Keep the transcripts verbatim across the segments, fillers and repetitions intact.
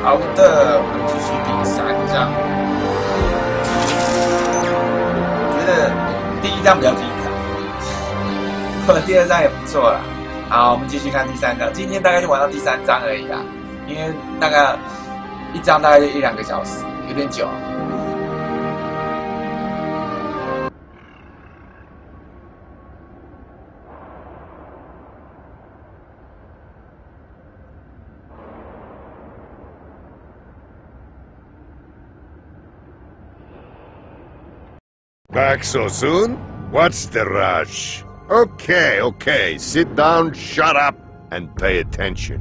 好的，我们继续第三章。我觉得第一章比较精彩，第二章也不错啦。好，我们继续看第三章。今天大概就玩到第三章而已啦，因为大概一章大概就一两个小时，有点久。 Back so soon? What's the rush? Okay, okay, sit down, shut up, and pay attention.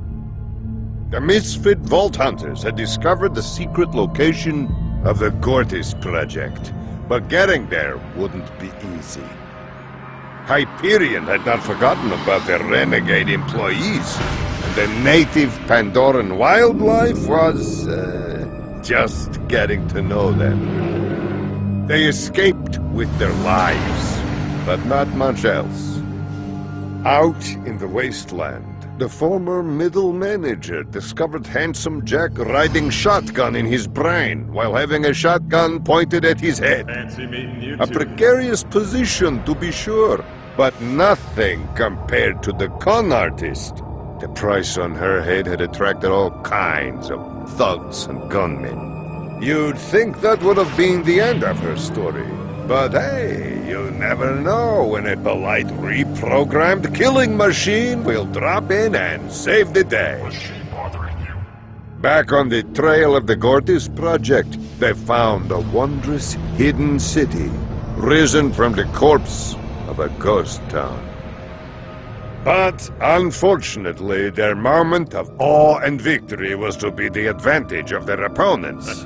The Misfit Vault Hunters had discovered the secret location of the Gortys Project, but getting there wouldn't be easy. Hyperion had not forgotten about their renegade employees, and the native Pandoran wildlife was, uh, just getting to know them. They escaped with their lives, but not much else. Out in the wasteland, the former middle manager discovered Handsome Jack riding shotgun in his brain while having a shotgun pointed at his head. Fancy meeting you A two. precarious position, to be sure, but nothing compared to the con artist. The price on her head had attracted all kinds of thugs and gunmen. You'd think that would have been the end of her story. But hey, you never know when a polite reprogrammed killing machine will drop in and save the day. Was she bothering you? Back on the trail of the Gortys Project, they found a wondrous hidden city, risen from the corpse of a ghost town. But, unfortunately, their moment of awe and victory was to be the advantage of their opponents.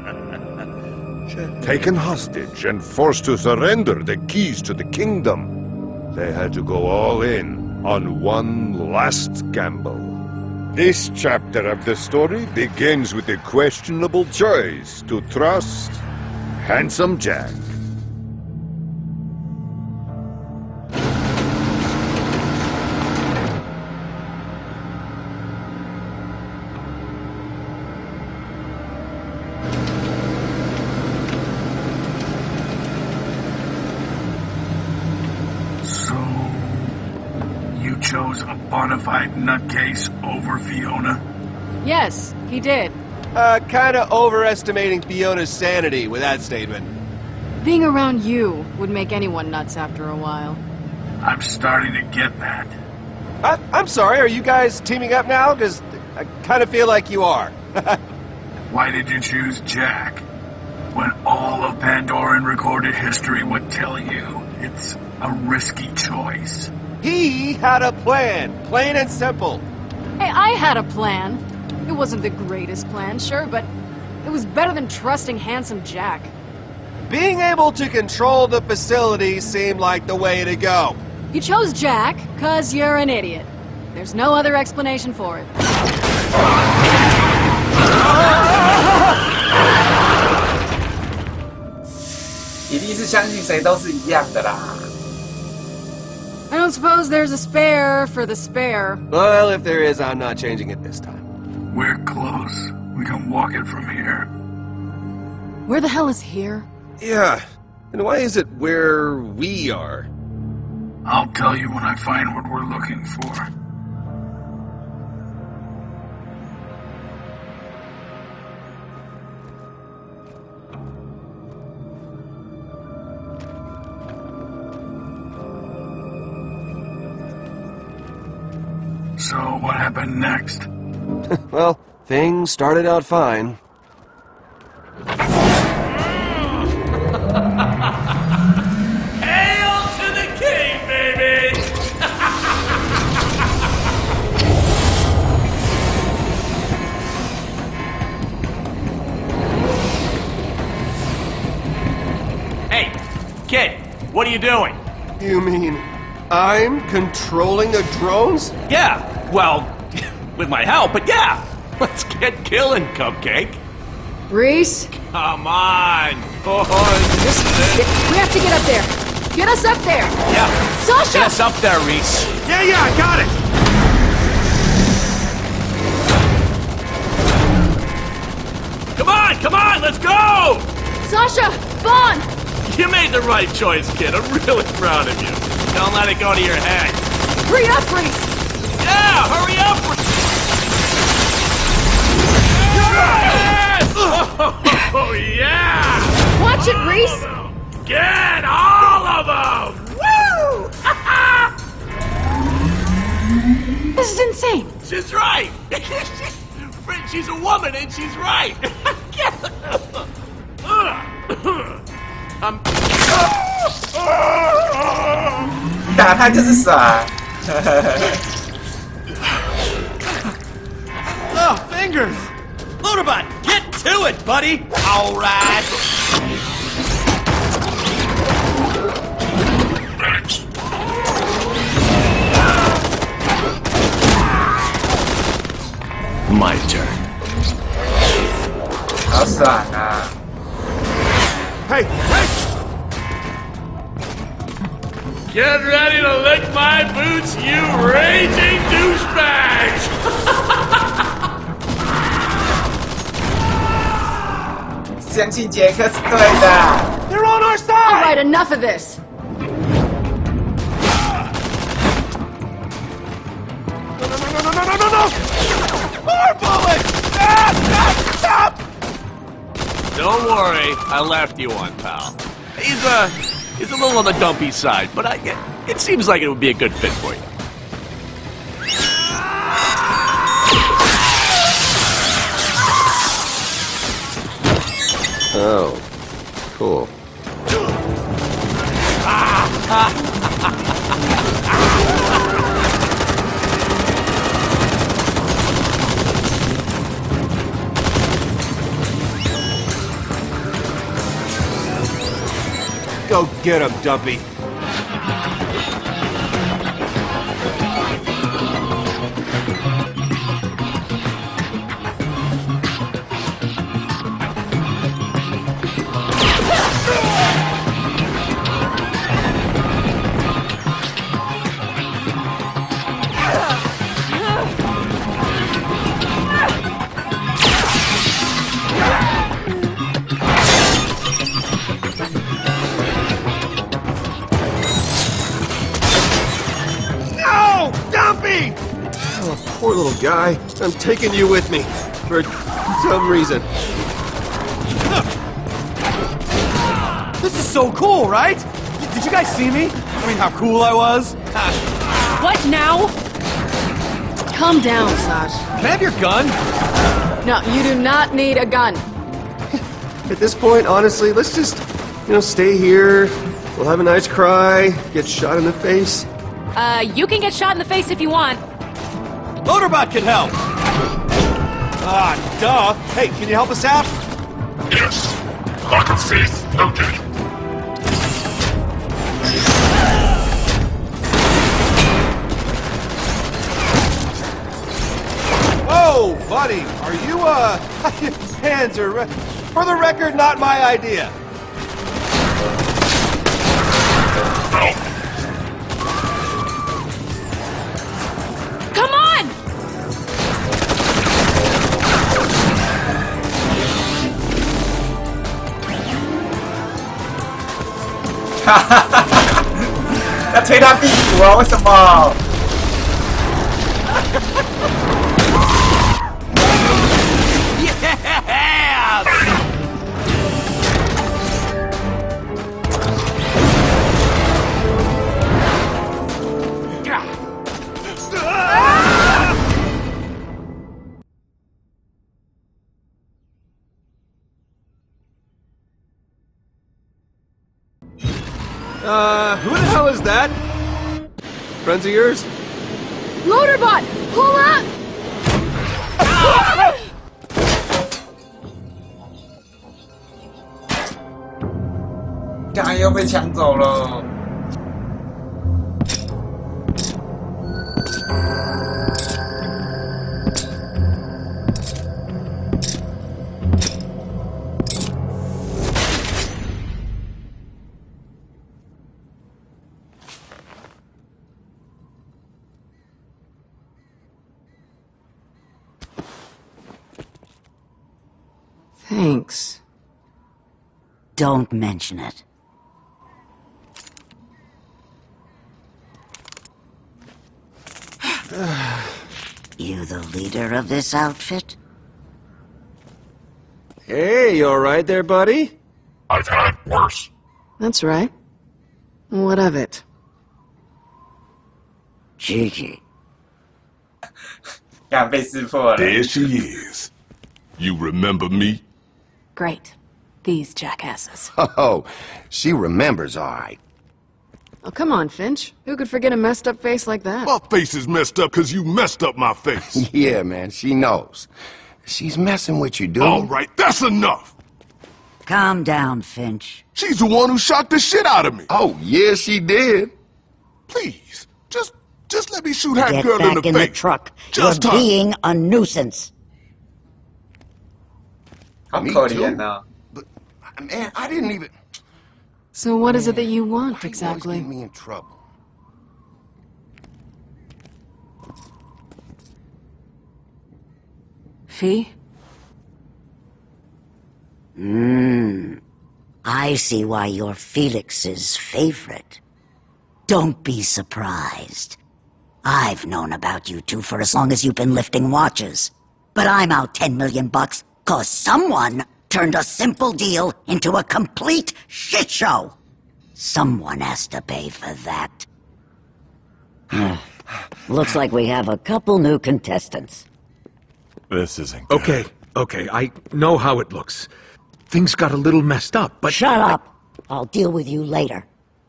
Taken hostage and forced to surrender the keys to the kingdom, they had to go all in on one last gamble. This chapter of the story begins with the questionable choice to trust Handsome Jack. Chose a bona fide nutcase over Fiona? Yes, he did. Uh, kinda overestimating Fiona's sanity with that statement. Being around you would make anyone nuts after a while. I'm starting to get that. I, I'm sorry, are you guys teaming up now? Because I kind of feel like you are. Why did you choose Jack? When all of Pandoran recorded history would tell you it's a risky choice. He had a plan, plain and simple. Hey, I had a plan. It wasn't the greatest plan, sure, but it was better than trusting Handsome Jack. Being able to control the facility seemed like the way to go. You chose Jack, cause you're an idiot. There's no other explanation for it. 一定是相信谁都是一样的啦。 I don't suppose there's a spare for the spare. Well, if there is, I'm not changing it this time. We're close. We can walk it from here. Where the hell is here? Yeah, and why is it where we are? I'll tell you when I find what we're looking for. So, what happened next? Well, things started out fine. Hail to the king, baby! Hey, kid, what are you doing? You mean I'm controlling the drones? Yeah, well, with my help, but yeah! Let's get killing, Cupcake. Reese? Come on! Oh, Just, we have to get up there. Get us up there! yeah, Sasha! get us up there, Reese. Yeah, yeah, I got it! on, come on, let's go! Sasha! Vaughn! You made the right choice, kid. I'm really proud of you. Don't let it go to your head. Hurry up, Reese! Yeah, hurry up! Yes! Oh, yeah! Watch it, Reese! Get all of them! Woo! This is insane! She's right! She's a woman and she's right! um, 打他就是傻。 Oh, fingers! Loaderbot, get to it, buddy! All right! My turn. 好爽啊！ Hey, hey! Get ready to lick my boots, you raging douchebags! 相信杰克是对的。 They're on our side! Alright, enough of this! No, no, no, no, no, no, no, no! More bullets! Ah, ah, stop! Don't worry, I left you one, pal. He's uh, he's a little on the dumpy side, but I it, it seems like it would be a good fit for you. Oh, cool. Go get him, Dumpy. No! Dumpy! Oh, poor little guy. I'm taking you with me. For some reason. This is so cool, right? Did you guys see me? I mean, how cool I was? What now? Calm down, Saj. Can I have your gun? No, you do not need a gun. At this point, honestly, let's just, you know, stay here. We'll have a nice cry, get shot in the face. Uh, you can get shot in the face if you want. Loaderbot can help! Ah, duh! Hey, can you help us out? Yes. Lock of faith loaded. Whoa, buddy! Are you, uh... hands are... For the record, not my idea. Come on! Oh 要推他屁股啊？为什么？ Uh, who the hell is that? Friends of yours? Loaderbot! Pull up! 刚又被抢走了。 Thanks. Don't mention it. You the leader of this outfit? Hey, you alright there, buddy? I've had worse. That's right. What of it? Cheeky. 干被识破了。 There she is. You remember me? Great. These jackasses. Oh, she remembers all right. Oh, come on, Finch. Who could forget a messed up face like that? My face is messed up because you messed up my face. Yeah, man, she knows. She's messing with you, dude. All right, that's enough. Calm down, Finch. She's the one who shot the shit out of me. Oh, yeah, she did. Please, just just let me shoot that Get girl back in the in face. the truck. Just You're her. being a nuisance. 好可怜哦。 But, man, I didn't even... So what is it that you want, Why you always exactly? get me in trouble? Fee? Mmm. I see why you're Felix's favorite. Don't be surprised. I've known about you two for as long as you've been lifting watches. But I'm out ten million bucks cause someone turned a simple deal into a complete shit show. Someone has to pay for that. Looks like we have a couple new contestants. This isn't good. Okay, okay, I know how it looks. Things got a little messed up, but... Shut up! I'll deal with you later.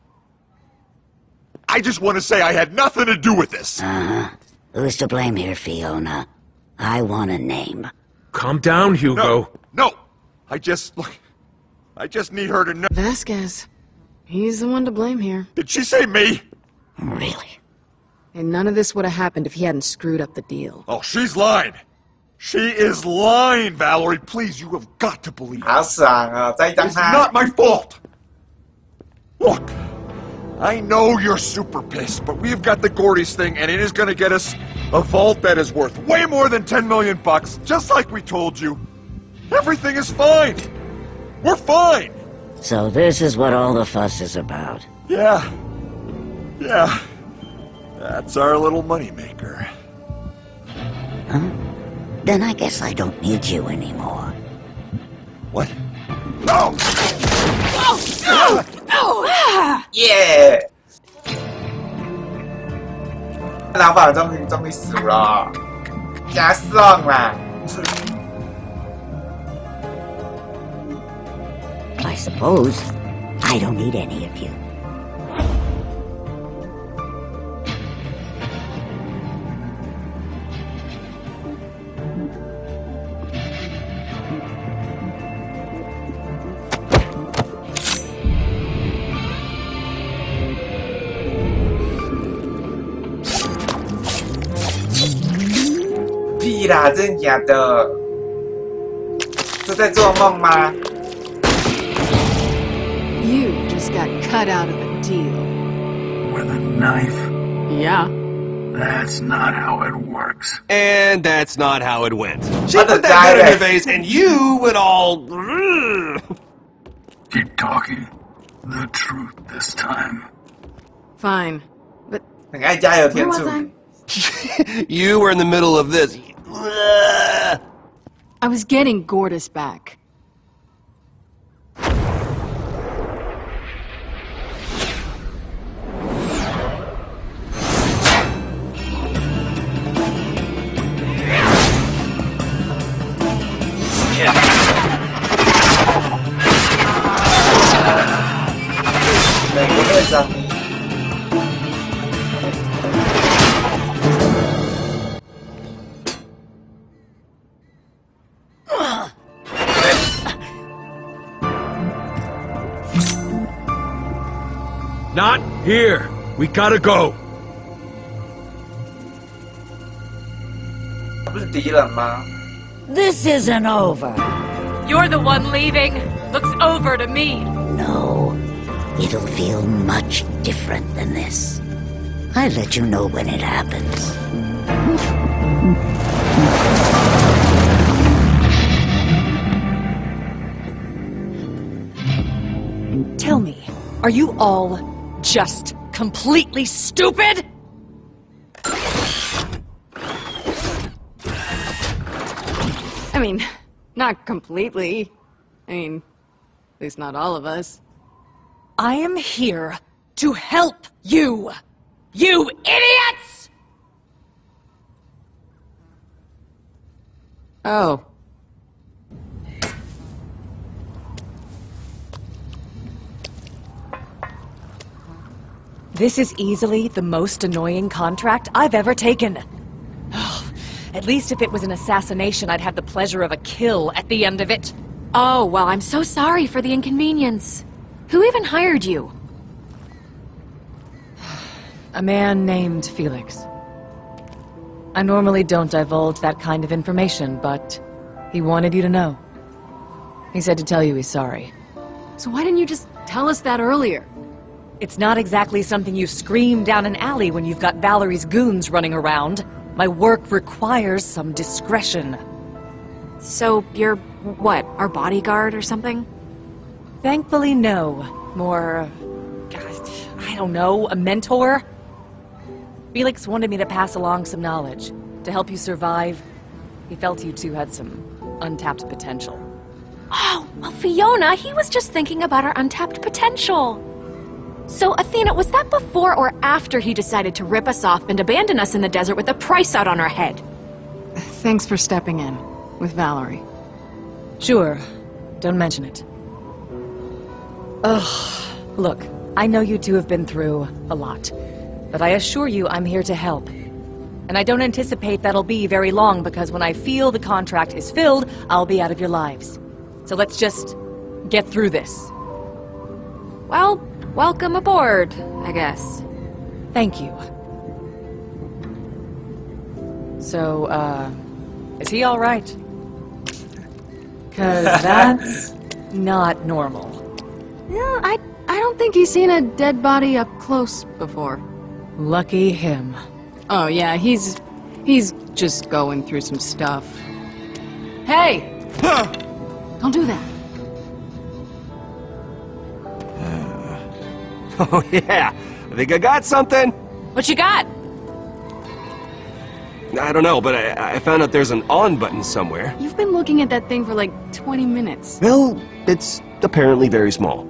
I just want to say I had nothing to do with this. Uh-huh. Who's to blame here, Fiona? I want a name. Calm down, Hugo. No, no. I just, look, I just need her to know. Vasquez. He's the one to blame here. Did she say me? Really? And none of this would have happened if he hadn't screwed up the deal. Oh, she's lying. She is lying, Valerie. Please, you have got to believe it. 好爽哦！再一张 It's 他。 not my fault. Look, I know you're super pissed, but we've got the Gordy's thing, and it is going to get us a vault that is worth way more than ten million bucks, just like we told you. Everything is fine. We're fine. So this is what all the fuss is about. Yeah. Yeah. That's our little moneymaker. Huh? Then I guess I don't need you anymore. What? No! Oh! 耶！老板终于终于死了，加送啦！ I suppose I don't need any of you. "屁啦，真的假的？这在做梦吗？ You just got cut out of the deal. With a knife? Yeah. That's not how it works. And that's not how it went. She What the put that gun in your dialect? face, and you would all... Keep talking. The truth this time. Fine. But 很爱加油 where 天 was 助 I? 你。 You were in the middle of this. I was getting Gordis back. Not here. We gotta go. 不是敌人吗？ This isn't over. You're the one leaving. Looks over to me. No, it'll feel much different than this. I'll let you know when it happens. Are you all just completely stupid? I mean, not completely. I mean, at least not all of us. I am here to help you! You idiots! Oh. This is easily the most annoying contract I've ever taken. At least if it was an assassination, I'd have the pleasure of a kill at the end of it. Oh, well, I'm so sorry for the inconvenience. Who even hired you? A man named Felix. I normally don't divulge that kind of information, but he wanted you to know. He said to tell you he's sorry. So why didn't you just tell us that earlier? It's not exactly something you scream down an alley when you've got Valerie's goons running around. My work requires some discretion. So, you're, what, our bodyguard or something? Thankfully, no. More... God, I don't know, a mentor? Felix wanted me to pass along some knowledge, to help you survive. He felt you two had some untapped potential. Oh, well, Fiona, he was just thinking about our untapped potential. So, Athena, was that before or after he decided to rip us off and abandon us in the desert with the price out on our head? Thanks for stepping in, with Valerie. Sure. Don't mention it. Ugh. Look, I know you two have been through a lot, but I assure you I'm here to help. And I don't anticipate that'll be very long, because when I feel the contract is filled, I'll be out of your lives. So let's just get through this. Well, welcome aboard, I guess. Thank you. So, uh, is he all right? 'Cause that's not normal. Yeah, I, I don't think he's seen a dead body up close before. Lucky him. Oh yeah, he's, he's just going through some stuff. Hey! Don't do that. Oh yeah, I think I got something. What you got? I don't know, but I, I found out there's an on button somewhere. You've been looking at that thing for like twenty minutes. Well, it's apparently very small.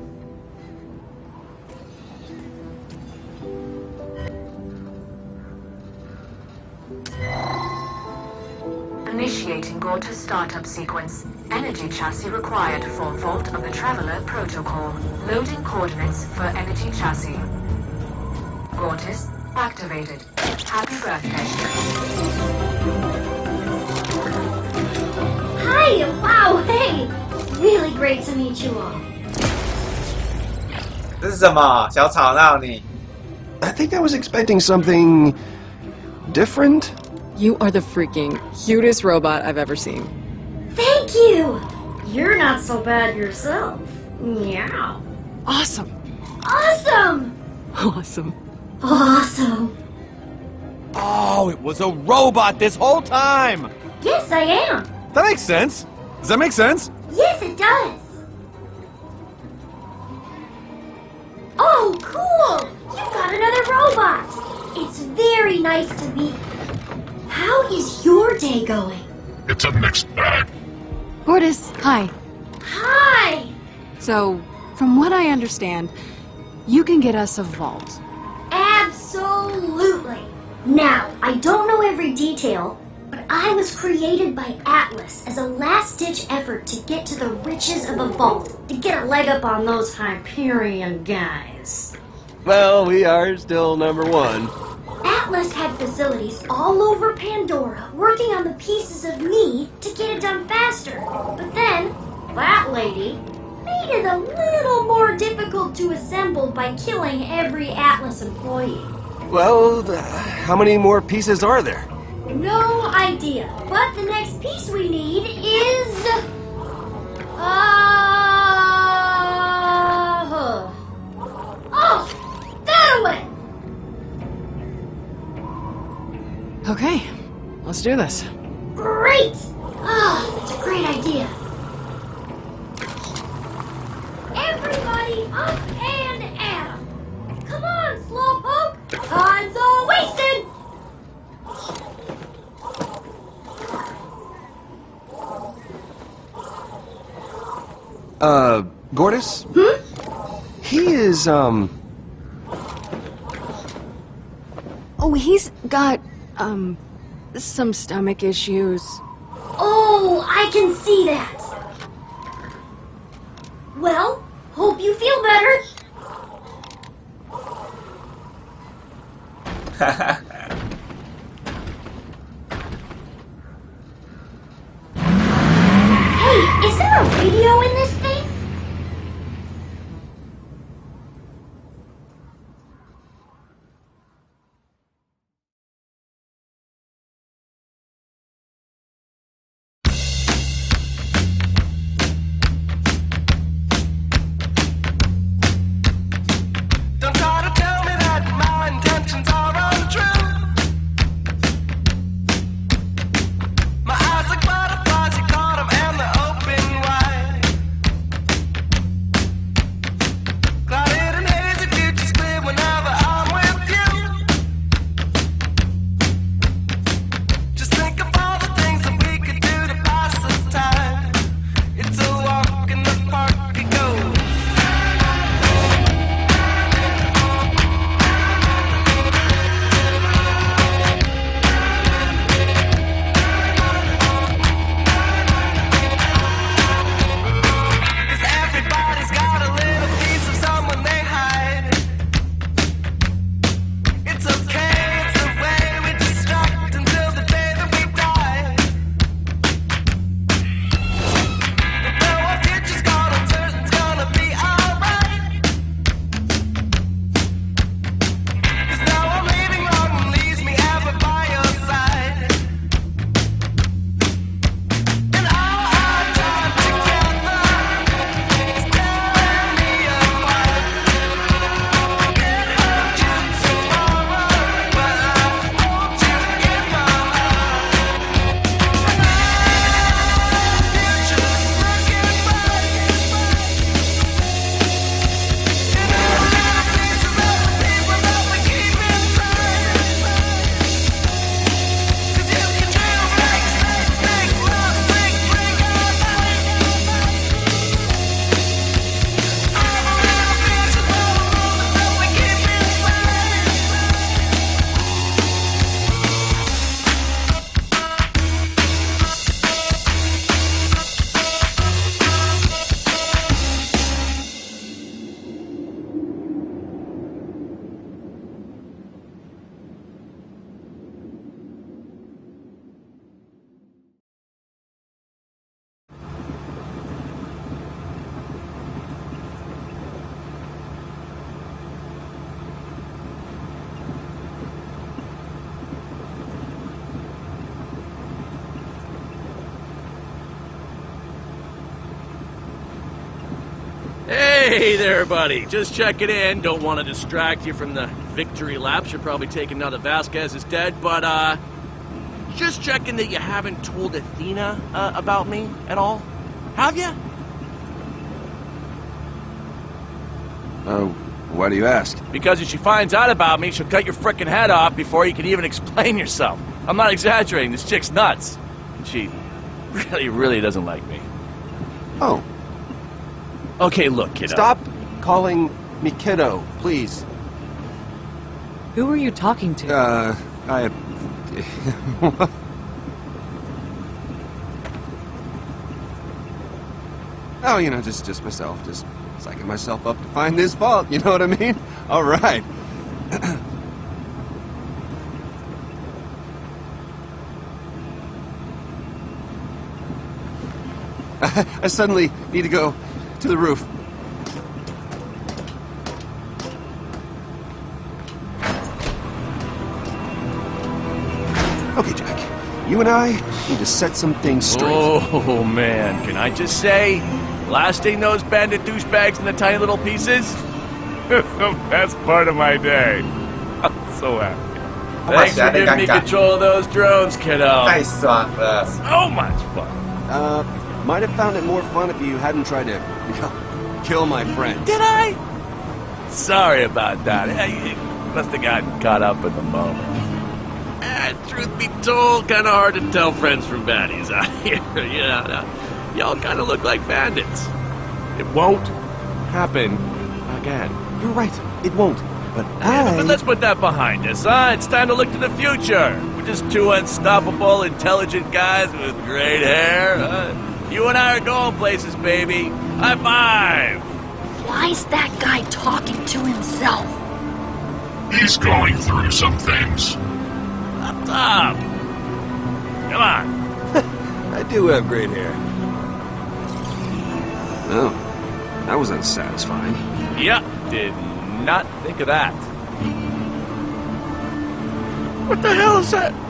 Initiating Gortys startup sequence. Energy chassis required for Vault of the Traveler protocol. Loading coordinates for energy chassis. Gortys activated. Happy birthday. Hi! Wow, hey! Really great to meet you all. 这是什么？小吵闹你？ I think I was expecting something different. You are the freaking cutest robot I've ever seen. Thank you! You're not so bad yourself. Meow. Awesome. Awesome! Awesome. Awesome. Oh, it was a robot this whole time! Yes, I am. That makes sense. Does that make sense? Yes, it does. Oh, cool! You got another robot. It's very nice to meet you. How is your day going? It's a mixed bag. Gortys, hi. Hi! So, from what I understand, you can get us a vault. Absolutely. Now, I don't know every detail, but I was created by Atlas as a last-ditch effort to get to the riches of a vault, to get a leg up on those Hyperion guys. Well, we are still number one. Atlas had facilities all over Pandora working on the pieces of me to get it done faster. But then, that lady made it a little more difficult to assemble by killing every Atlas employee. Well, th- how many more pieces are there? No idea. But the next piece we need is... Uh... Oh! That way! Okay, let's do this. Great! Ah, that's a great idea. Everybody up and Uh, Gortys? Hmm? He is, um... Oh, he's got, um, some stomach issues. Oh, I can see that. Well, hope you feel better. Hey, is there a radio in this thing? Don't try to tell me that my intentions are untrue. My eyes like butterflies, you caught them and they're open wide. Clouded and hazy, future's clear whenever I'm with you. Just think of all the things that we could do to pass the time. It's a walk in the park, it goes. Cause everybody's got a little piece of someone they hide. It's okay, it's the way we distract until the day that we die. But though our future's gone uncertain, it's gonna be alright. Cause now I'm leaving wrong and leaves me ever by your side. And all our time together is tearing me apart. Can't hold you tomorrow, but I hold you in my heart. And our future's looking bright. In our little pieces of the people that we keep inside. Cause you can dream, make, say, think, love, think, drink all night. All the little pieces of the world that we keep inside. Hey there, buddy. Just checking in. Don't want to distract you from the victory laps. You're probably taking now that Vasquez is dead, but, uh... just checking that you haven't told Athena uh, about me at all. Have you? Oh, why do you ask? Because if she finds out about me, she'll cut your frickin' head off before you can even explain yourself. I'm not exaggerating. This chick's nuts. And she really, really doesn't like me. Oh. Okay, look, kiddo. Stop calling me kiddo, please. Who are you talking to? Uh, I... oh, you know, just just myself. Just psyching myself up to find this vault, you know what I mean? All right. I suddenly need to go to the roof. Okay, Jack. You and I need to set some things straight. Oh, man. Can I just say, blasting those bandit douchebags into tiny little pieces? the best part of my day. I'm so happy. Thanks for giving me control of those drones, kiddo. 太爽了. So much fun. Uh, might have found it more fun if you hadn't tried to, you know, kill my friends. Did I? Sorry about that. You must have gotten caught up in the moment. Eh, truth be told, kind of hard to tell friends from baddies out here. You know, y'all kind of look like bandits. It won't happen again. You're right. It won't. But Yeah, I... but let's put that behind us, huh? It's time to look to the future. We're just two unstoppable, intelligent guys with great hair. Huh? You and I are going places, baby. High five! Why's that guy talking to himself? He's going through some things. Up top! Come on. I do have great hair. Oh, that was unsatisfying. Yeah, did not think of that. What the hell is that?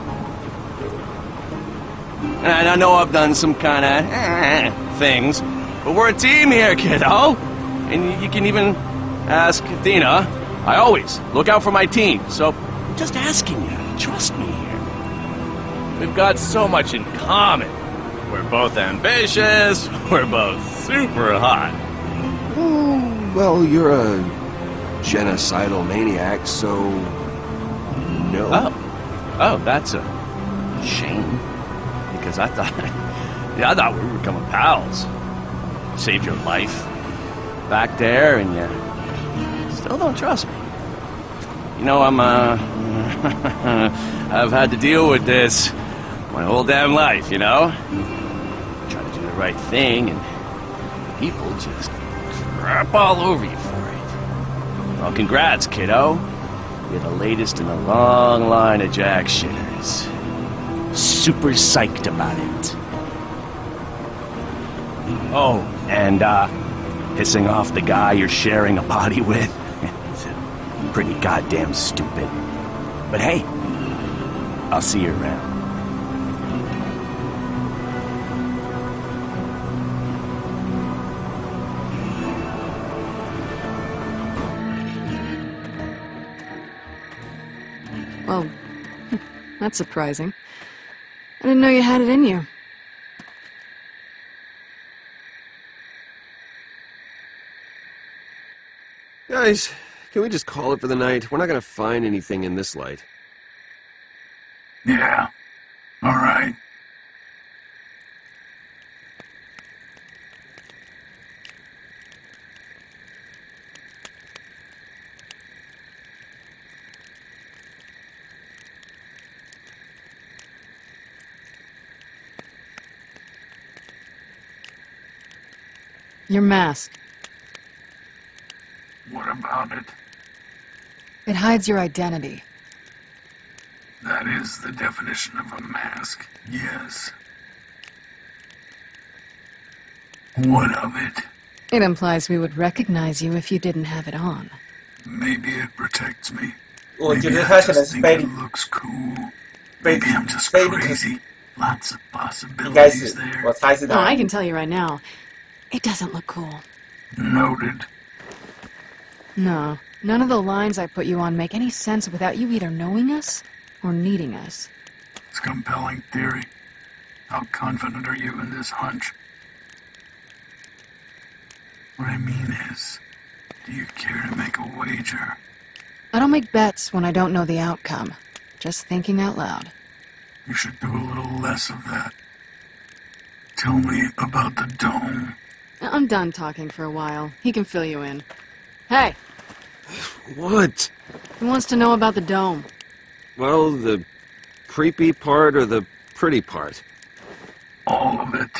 And I know I've done some kind of eh, things, but we're a team here, kiddo. And you can even ask Athena. I always look out for my team, so I'm just asking you, trust me here. We've got so much in common. We're both ambitious, we're both super hot. Oh, well, you're a genocidal maniac, so... no. Oh, oh, that's a shame. Because I thought, yeah, I thought we were becoming pals. Saved your life back there, and you still don't trust me. You know, I'm, uh, I've had to deal with this my whole damn life, you know? Try to do the right thing, and people just crap all over you for it. Well, congrats, kiddo. You're the latest in a long line of jack shitters. Super psyched about it. Oh, and, uh, pissing off the guy you're sharing a body with? It's pretty goddamn stupid. But hey, I'll see you around. Well, that's surprising. I didn't know you had it in you. Guys, can we just call it for the night? We're not gonna find anything in this light. Yeah. All right. Your mask. What about it? It hides your identity. That is the definition of a mask. Yes. What of it? It implies we would recognize you if you didn't have it on. Maybe it protects me. 我觉 Maybe 得 I 他可能 just 是 think 被 it looks cool. 被 Maybe I'm just 被 crazy. Lots of 应该 possibilities 是 there. 我猜是 No, 他。 I can tell you right now, it doesn't look cool. Noted. No, none of the lines I put you on make any sense without you either knowing us or needing us. It's a compelling theory. How confident are you in this hunch? What I mean is, do you care to make a wager? I don't make bets when I don't know the outcome. Just thinking out loud. You should do a little less of that. Tell me about the dome. I'm done talking for a while. He can fill you in. Hey! What? Who wants to know about the dome? Well, the creepy part or the pretty part? All of it.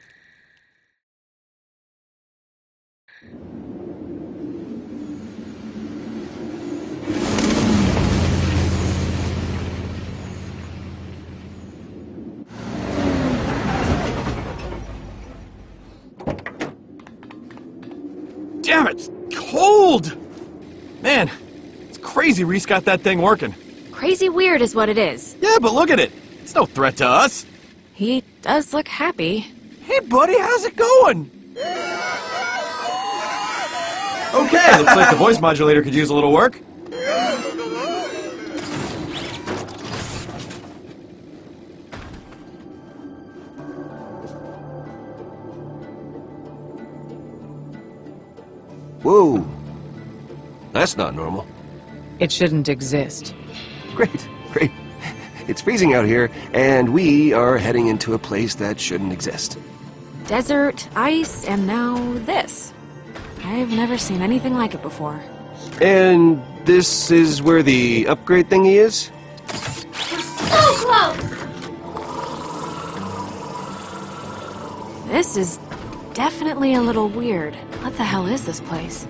Damn it! It's cold! Man, it's crazy Reese got that thing working. Crazy weird is what it is. Yeah, but look at it. It's no threat to us. He does look happy. Hey, buddy, how's it going? Okay, looks like the voice modulator could use a little work. Whoa. That's not normal. It shouldn't exist. Great, great. It's freezing out here, and we are heading into a place that shouldn't exist. Desert, ice, and now this. I've never seen anything like it before. And this is where the upgrade thingy is? So close! This is definitely a little weird. What the hell is this place?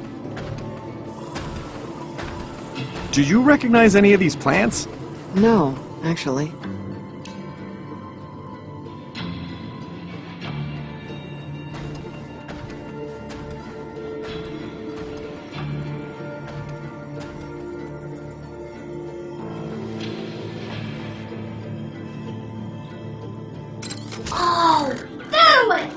Do you recognize any of these plants? No, actually. Oh, that way!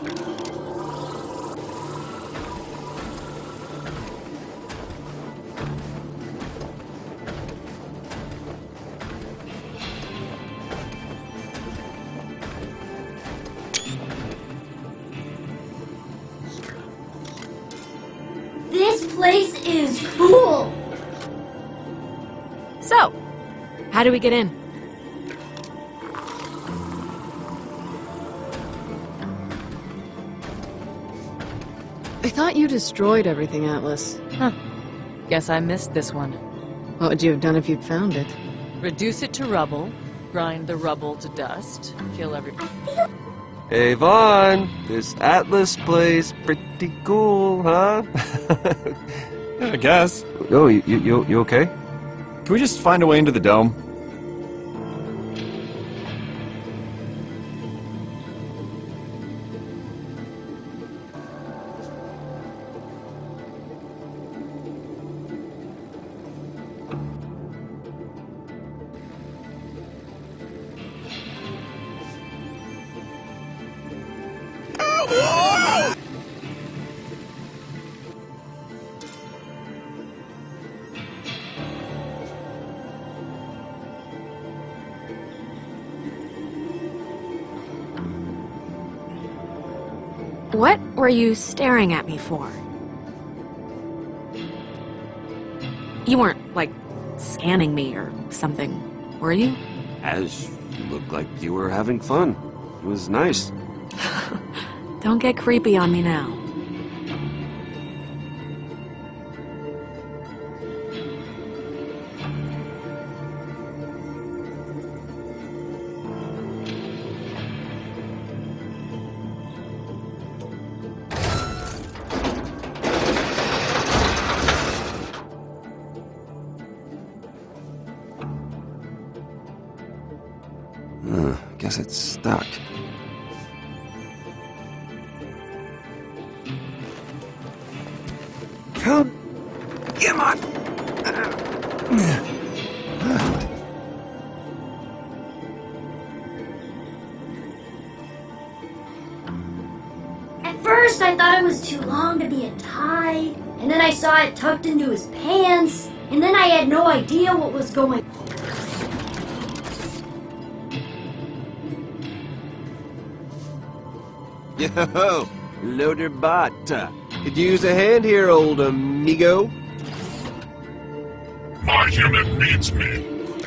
This place is cool! So, how do we get in? I thought you destroyed everything, Atlas. Huh. Guess I missed this one. What would you have done if you'd found it? Reduce it to rubble, grind the rubble to dust, kill every... Hey, Vaughn, this Atlas place pretty cool, huh? Yeah, I guess. Oh, you, you, you okay? Can we just find a way into the dome? What were you staring at me for? You weren't, like, scanning me or something, were you? As you looked like you were having fun. It was nice. Don't get creepy on me now. Uh, guess it's stuck. Come, come on. At first, I thought it was too long to be a tie, and then I saw it tucked into his pants, and then I had no idea what was going on. Yo, loader bot. Could use a hand here, old amigo. My human needs me.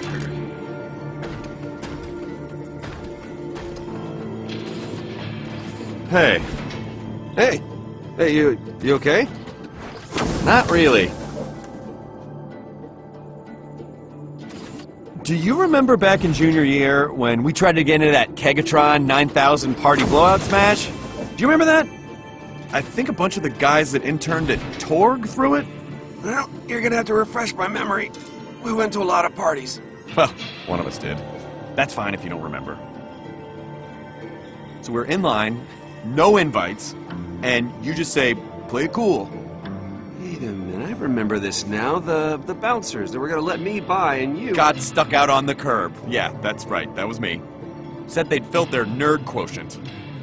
Hey. Hey. Hey, you, you okay? Not really. Do you remember back in junior year when we tried to get into that Kegatron nine thousand party blowout smash? Do you remember that? I think a bunch of the guys that interned at Torg threw it. Well, you're gonna have to refresh my memory. We went to a lot of parties. Well, one of us did. That's fine if you don't remember. So we're in line, no invites, and you just say, play it cool. Wait a minute, I remember this now. The the bouncers that were gonna let me by and you... Got stuck out on the curb. Yeah, that's right, that was me. Said they'd filled their nerd quotient.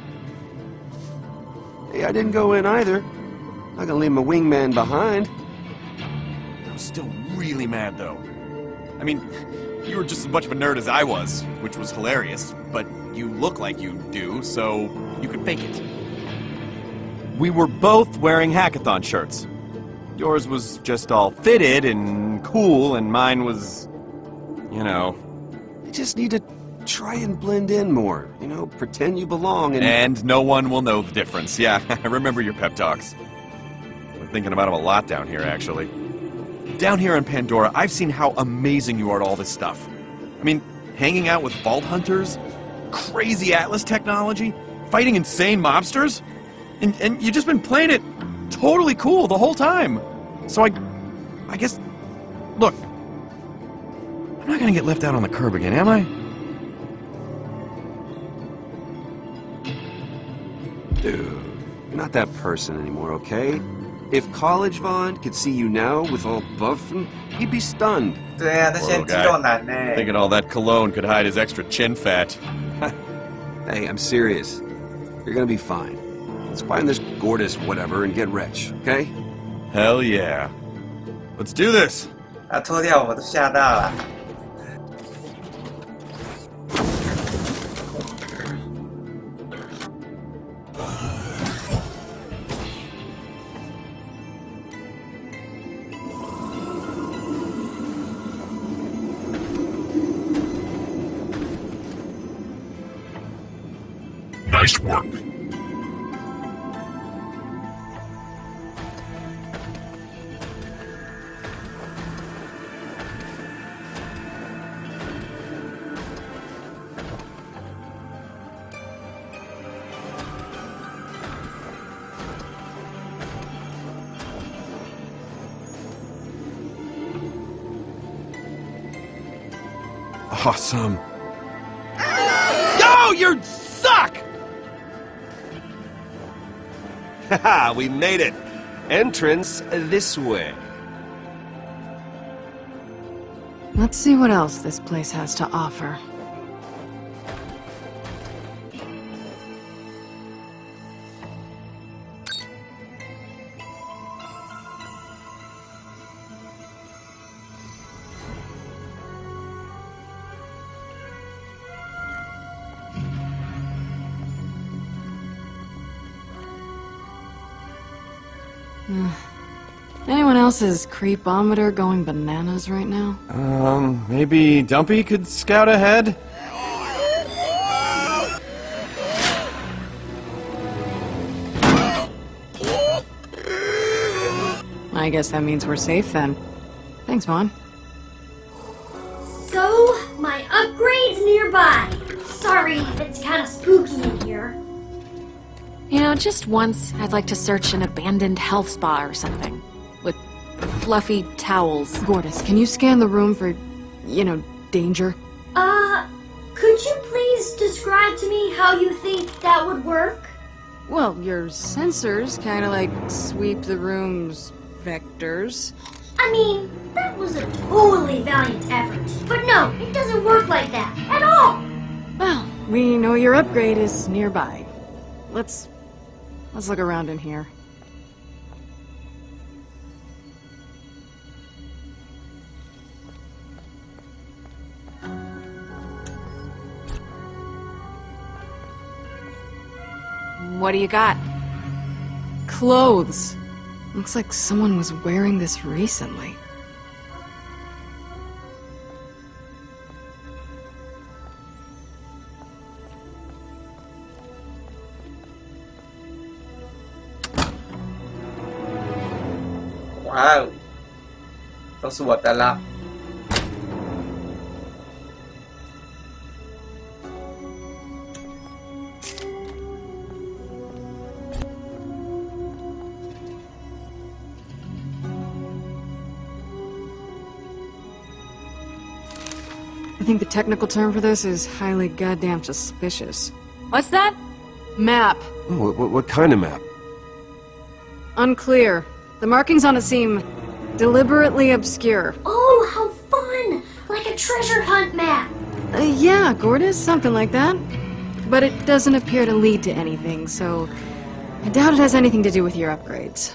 Hey, I didn't go in either. Not gonna leave my wingman behind. I was still really mad, though. I mean, you were just as much of a nerd as I was, which was hilarious, but you look like you do, so you could fake it. We were both wearing hackathon shirts. Yours was just all fitted and cool, and mine was, you know... You just need to try and blend in more, you know, pretend you belong and... And no one will know the difference, yeah. I remember your pep talks. But thinking about him a lot down here, actually. Down here on Pandora, I've seen how amazing you are at all this stuff. I mean, hanging out with vault hunters, crazy Atlas technology, fighting insane mobsters, and, and you've just been playing it totally cool the whole time. So I, I guess, look, I'm not gonna get left out on the curb again, am I? Dude, you're not that person anymore, okay? If College Vaughn could see you now with all buff, and he'd be stunned. 对啊，那 Poor 些 little 肌肉男呢 guy. Thinking all that cologne could hide his extra chin fat. Hey, I'm serious. You're gonna be fine. Let's find this Gortys whatever and get rich, okay? Hell yeah. Let's do this. 啊，脱掉我都吓到了。 Nice work. Awesome. Yo, you suck! Haha, we made it. Entrance this way. Let's see what else this place has to offer. Anyone else's creepometer going bananas right now? Um, maybe Dumpy could scout ahead? I guess that means we're safe then. Thanks, Vaughn. So, my upgrade's nearby. Sorry if it's kind of spooky in here. You know, just once, I'd like to search an abandoned health spa or something. With fluffy towels. Gortys, can you scan the room for, you know, danger? Uh, could you please describe to me how you think that would work? Well, your sensors kind of like sweep the room's vectors. I mean, that was a totally valiant effort. But no, it doesn't work like that at all. Well, we know your upgrade is nearby. Let's... let's look around in here. What do you got? Clothes. Looks like someone was wearing this recently. Wow， 都是我的啦。 I think the technical term for this is highly goddamn suspicious. What's that? Map. Oh, what, what kind of map? Unclear. The markings on it seem deliberately obscure. Oh, how fun! Like a treasure hunt map. Uh, yeah, Gortys, something like that. But it doesn't appear to lead to anything, so I doubt it has anything to do with your upgrades.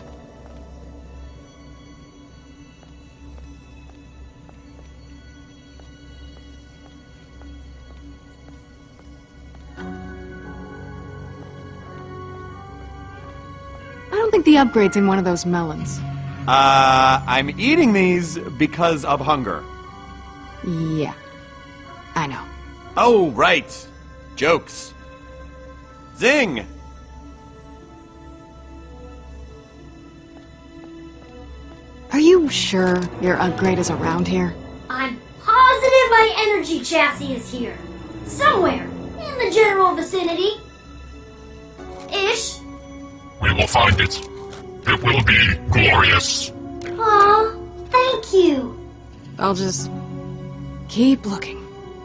I don't think the upgrade's in one of those melons. Uh, I'm eating these because of hunger. Yeah, I know. Oh, right. Jokes. Zing! you sure your upgrade is around here? I'm positive my energy chassis is here. Somewhere in the general vicinity. Ish. We will find it. It will be glorious. Aw, thank you. I'll just keep looking.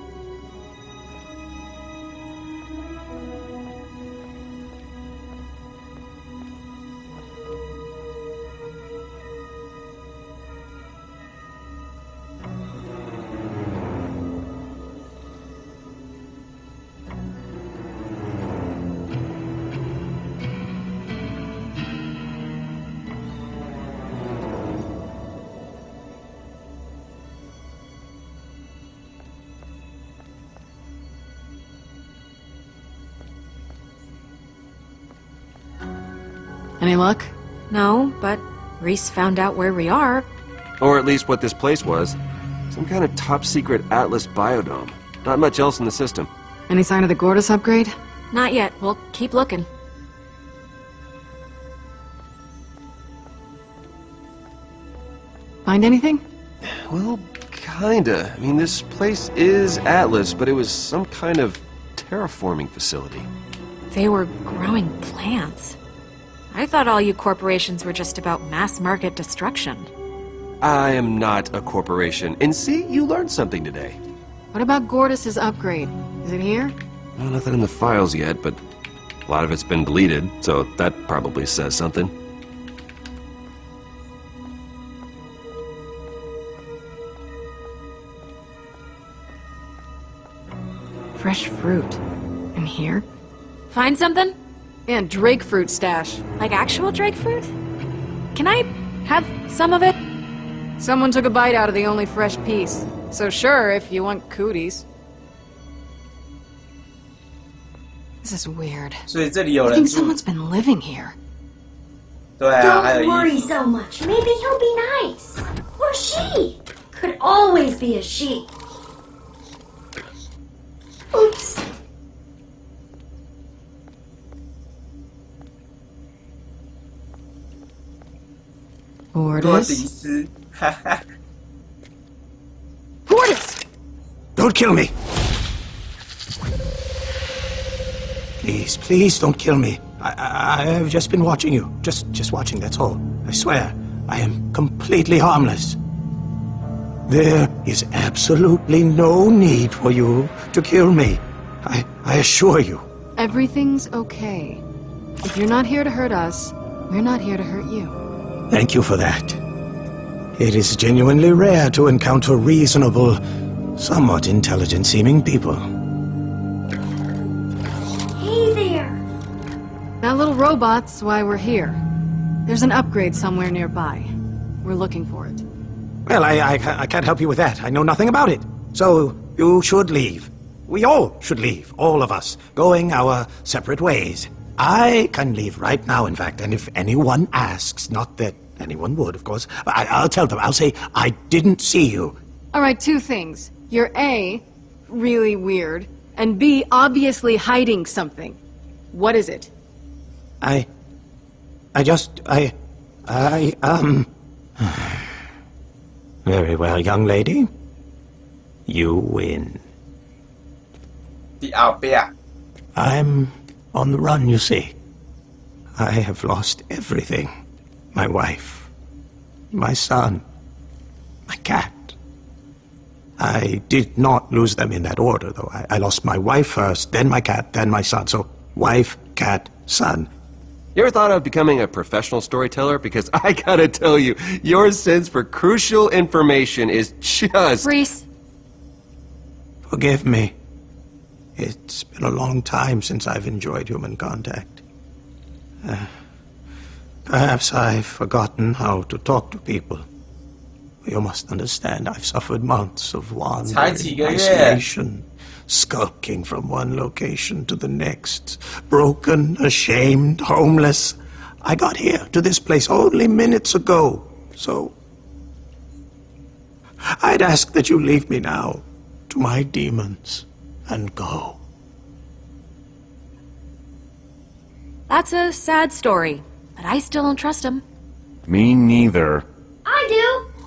Any luck? No, but Reese found out where we are. Or at least what this place was. Some kind of top-secret Atlas biodome. Not much else in the system. Any sign of the Gortys upgrade? Not yet. We'll keep looking. Find anything? Well, kinda. I mean, this place is Atlas, but it was some kind of terraforming facility. They were growing plants. I thought all you corporations were just about mass market destruction. I am not a corporation. And see, you learned something today. What about Gortys' upgrade? Is it here? Well, nothing in the files yet, but a lot of it's been deleted, so that probably says something. Fresh fruit. In here? Find something? And Drake fruit stash. Like actual Drake fruit? Can I have some of it? Someone took a bite out of the only fresh piece. So sure, if you want cooties. This is weird. 所以这里有 I 人 think 住。 someone's been living here. 对啊，还有 Don't 衣 worry 服。 so much. Maybe he'll be nice. Or she. Could always be a she. Oops. Gortys? 哈哈。 Gortys! Don't kill me! Please, please don't kill me. I, I, I have just been watching you. Just, just watching, that's all. I swear, I am completely harmless. There is absolutely no need for you to kill me. I, I assure you. Everything's okay. If you're not here to hurt us, we're not here to hurt you. Thank you for that. It is genuinely rare to encounter reasonable, somewhat intelligent-seeming people. Hey there. That little robot's why we're here. There's an upgrade somewhere nearby. We're looking for it. Well, I, I, I can't help you with that. I know nothing about it. So, you should leave. We all should leave, all of us, going our separate ways. I can leave right now, in fact, and if anyone asks, not that anyone would, of course, I, I'll tell them, I'll say, I didn't see you. Alright, two things. You're A, really weird, and B, obviously hiding something. What is it? I... I just... I... I, um... Very well, young lady. You win. The Albert. I'm on the run, you see. I have lost everything. My wife, my son, my cat. I did not lose them in that order, though. I, I lost my wife first, then my cat, then my son. So, wife, cat, son. You ever thought of becoming a professional storyteller? Because I gotta tell you, your sense for crucial information is just... Reese. Forgive me. It's been a long time since I've enjoyed human contact. Uh, perhaps I've forgotten how to talk to people. You must understand, I've suffered months of wandering, isolation, skulking from one location to the next, broken, ashamed, homeless. I got here, to this place, only minutes ago, so... I'd ask that you leave me now to my demons and go. That's a sad story, but I still don't trust him. Me neither. I do.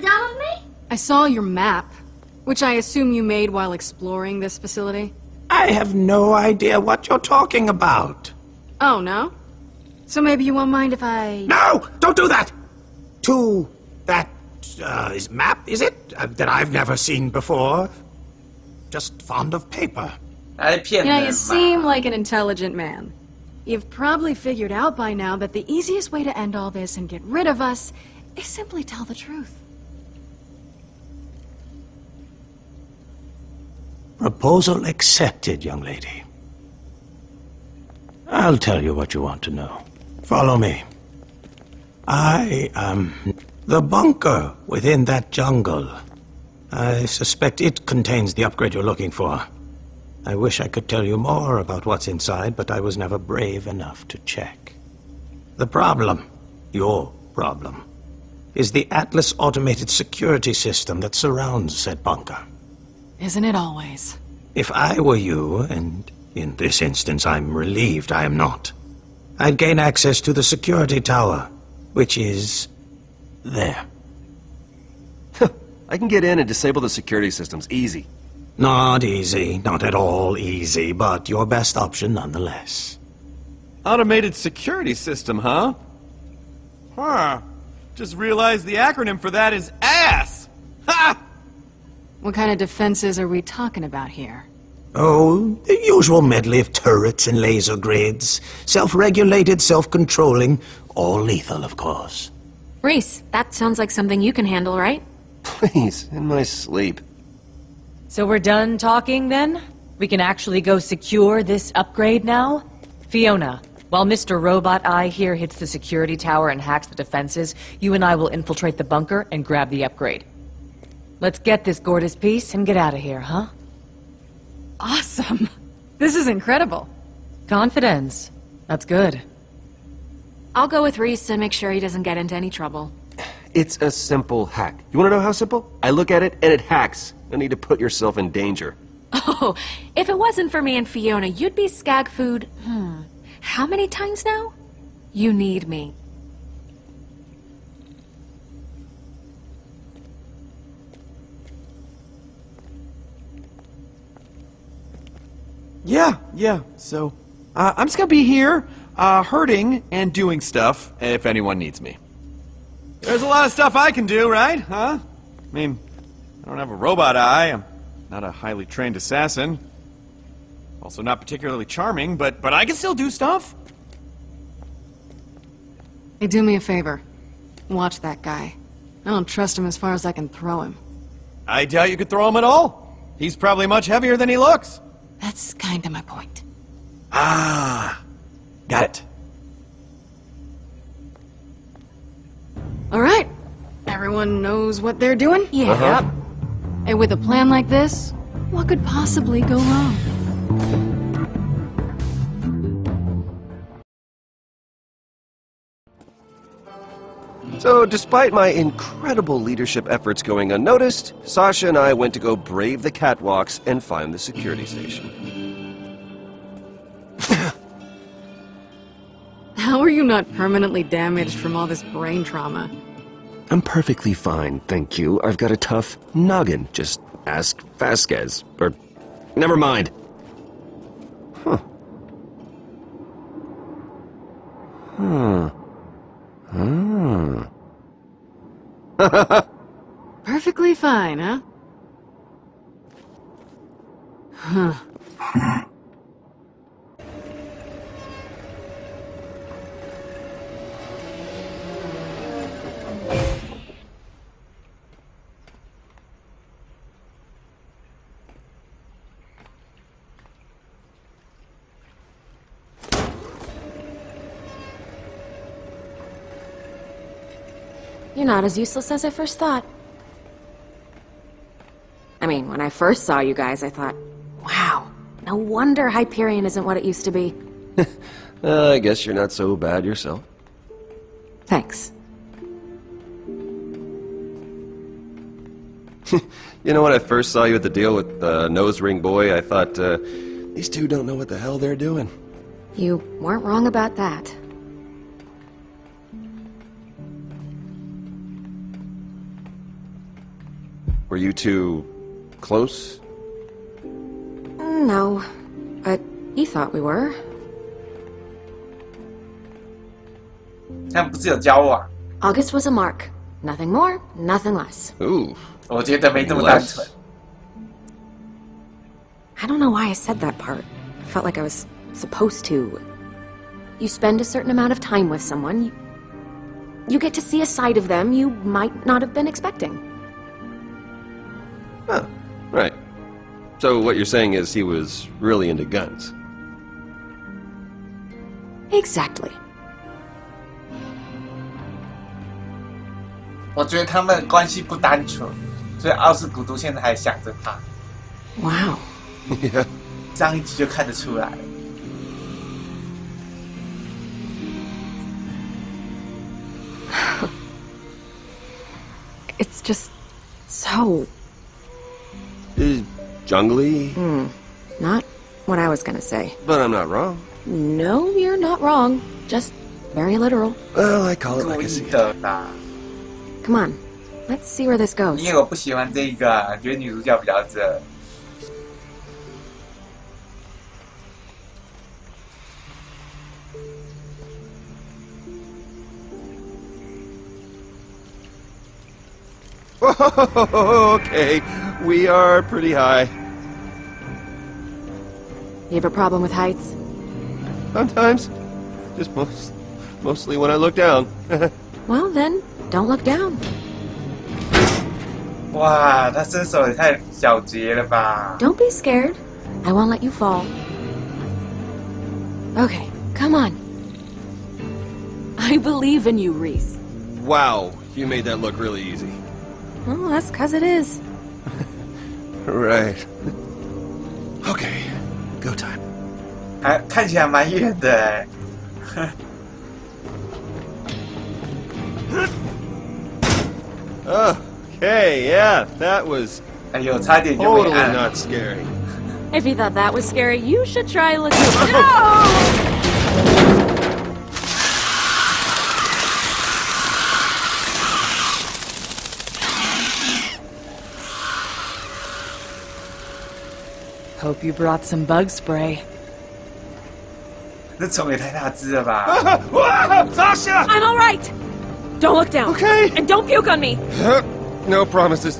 down with me? I saw your map, which I assume you made while exploring this facility. I have no idea what you're talking about. Oh, no? So maybe you won't mind if I... No! Don't do that! To that uh, is map, is it? Uh, that I've never seen before. Just fond of paper. You know, you seem like an intelligent man. You've probably figured out by now that the easiest way to end all this and get rid of us is simply tell the truth. Proposal accepted, young lady. I'll tell you what you want to know. Follow me. I am the bunker within that jungle. I suspect it contains the upgrade you're looking for. I wish I could tell you more about what's inside, but I was never brave enough to check. The problem, your problem, is the Atlas automated security system that surrounds said bunker. Isn't it always? If I were you, and in this instance I'm relieved I am not, I'd gain access to the security tower, which is there. I can get in and disable the security systems, easy. Not easy, not at all easy, but your best option nonetheless. Automated security system, huh? Huh. Just realized the acronym for that is ASS! Ha! What kind of defenses are we talking about here? Oh, the usual medley of turrets and laser grids. Self-regulated, self-controlling, all lethal, of course. Rhys, that sounds like something you can handle, right? Please, in my sleep. So we're done talking, then? We can actually go secure this upgrade now? Fiona, while Mister Robot Eye here hits the security tower and hacks the defenses, you and I will infiltrate the bunker and grab the upgrade. Let's get this Gortys piece and get out of here, huh? Awesome! This is incredible. Confidence. That's good. I'll go with Rhys and make sure he doesn't get into any trouble. It's a simple hack. You want to know how simple? I look at it and it hacks. No need to put yourself in danger. Oh, if it wasn't for me and Fiona, you'd be skag food, hmm, how many times now? You need me. Yeah, yeah, so... Uh, I'm just gonna be here, uh, hurting and doing stuff, if anyone needs me. There's a lot of stuff I can do, right? Huh? I mean, I don't have a robot eye, I'm not a highly trained assassin. Also not particularly charming, but, but I can still do stuff. Hey, do me a favor. Watch that guy. I don't trust him as far as I can throw him. I doubt you could throw him at all. He's probably much heavier than he looks. That's kinda my point. Ah, got it. Alright. Everyone knows what they're doing? Yeah. Uh-huh. And with a plan like this, what could possibly go wrong? So, despite my incredible leadership efforts going unnoticed, Sasha and I went to go brave the catwalks and find the security station. How are you not permanently damaged from all this brain trauma? I'm perfectly fine, thank you. I've got a tough noggin. Just ask Vasquez. Or, never mind. Huh. Huh. Hmm. Perfectly fine, huh? Huh. You're not as useless as I first thought. I mean, when I first saw you guys, I thought, wow, no wonder Hyperion isn't what it used to be. uh, I guess you're not so bad yourself. Thanks. You know, when I first saw you at the deal with the uh, Nose Ring Boy, I thought, uh, these two don't know what the hell they're doing. You weren't wrong about that. Were you two close? No, but he thought we were. 他们不是有交往？ August was a mark. Nothing more, nothing less. Ooh. 我觉得没这么单纯。 I don't know why I said that part. I felt like I was supposed to. You spend a certain amount of time with someone, you, you get to see a side of them you might not have been expecting. Oh, right. So what you're saying is he was really into guns? Exactly. 我觉得他们关系不单纯，所以奥斯古都现在还想着他。 Wow. 上一集就看得出来了。 It's just so... Is jungly? Hmm. Not what I was gonna say. But I'm not wrong. No, you're not wrong. Just very literal. Well, I call it like I see it. Come on. Let's see where this goes. 因为我不喜欢这个啊，觉得女主角比较热。 Okay, we are pretty high. You have a problem with heights? Sometimes. Just most, mostly when I look down. Well then, don't look down. 哇，他身手也太小节了吧！ Don't be scared. I won't let you fall. Okay, come on. I believe in you, Reese. Wow, you made that look really easy. Well, that's because it is. Right. Okay, go time. 还看起来蛮远的哎。 Okay, yeah, that was 哎呦，差点就没 totally 按。 not scary. If you thought that was scary, you should try looking. No! Hope you brought some bug spray. 那虫也太大只了吧！ Sasha! I'm all right. Don't look down. Okay. And don't puke on me. No promises.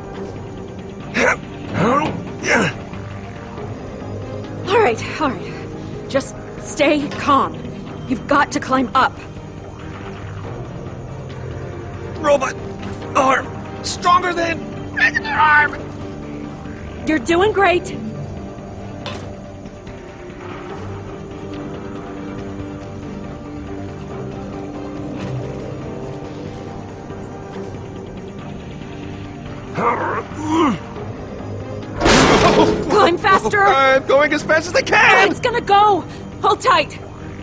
All right, all right. Just stay calm. You've got to climb up. Robot arm stronger than regular arm. You're doing great. Climb faster! I'm going as fast as I can! It's gonna go! Hold tight!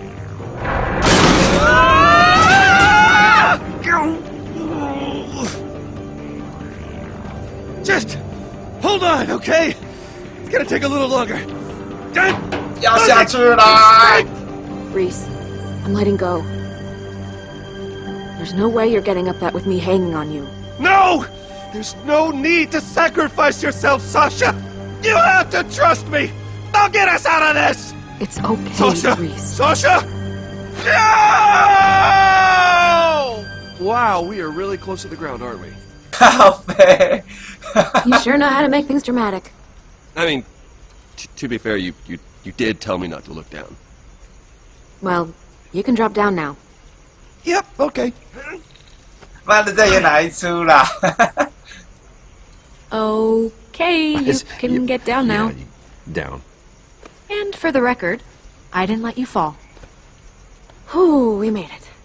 Just hold on, okay? It's gonna take a little longer. 要下去啦！ Reese, I'm letting go. There's no way you're getting up that with me hanging on you. No! There's no need to sacrifice yourself, Sasha! You have to trust me! I'll get us out of this! It's okay, Sasha! Reese. Sasha! No! Wow, we are really close to the ground, aren't we? 靠背。 You sure know how to make things dramatic. I mean, t to be fair, you, you, you did tell me not to look down. Well, you can drop down now. Yep, okay. 妈的，这演哪一出啦？ Okay, you can get down now. Down. And for the record, I didn't let you fall. Whew, we made it.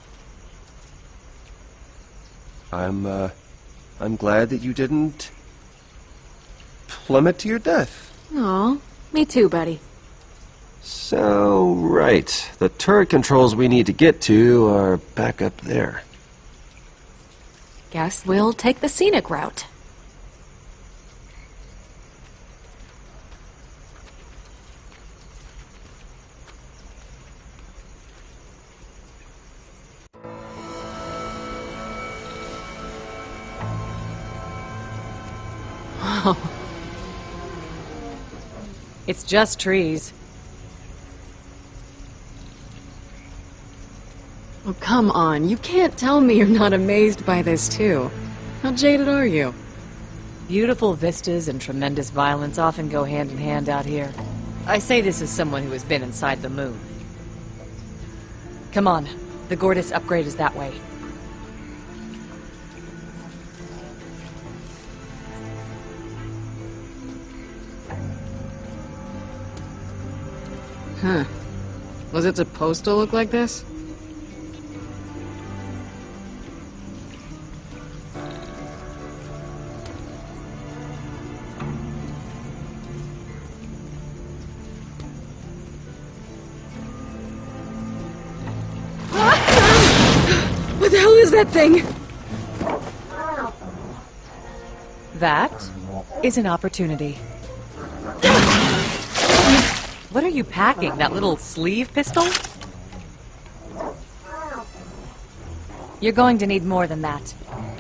I'm, uh, I'm glad that you didn't plummet to your death. Aw, me too, buddy. So, right. The turret controls we need to get to are back up there. Guess we'll take the scenic route. It's just trees. Oh, come on. You can't tell me you're not amazed by this, too. How jaded are you? Beautiful vistas and tremendous violence often go hand in hand out here. I say this as someone who has been inside the moon. Come on. The Gortys upgrade is that way. Huh. Was it supposed to look like this? What the hell is that thing? That is an opportunity. What are you packing? That little sleeve pistol? You're going to need more than that.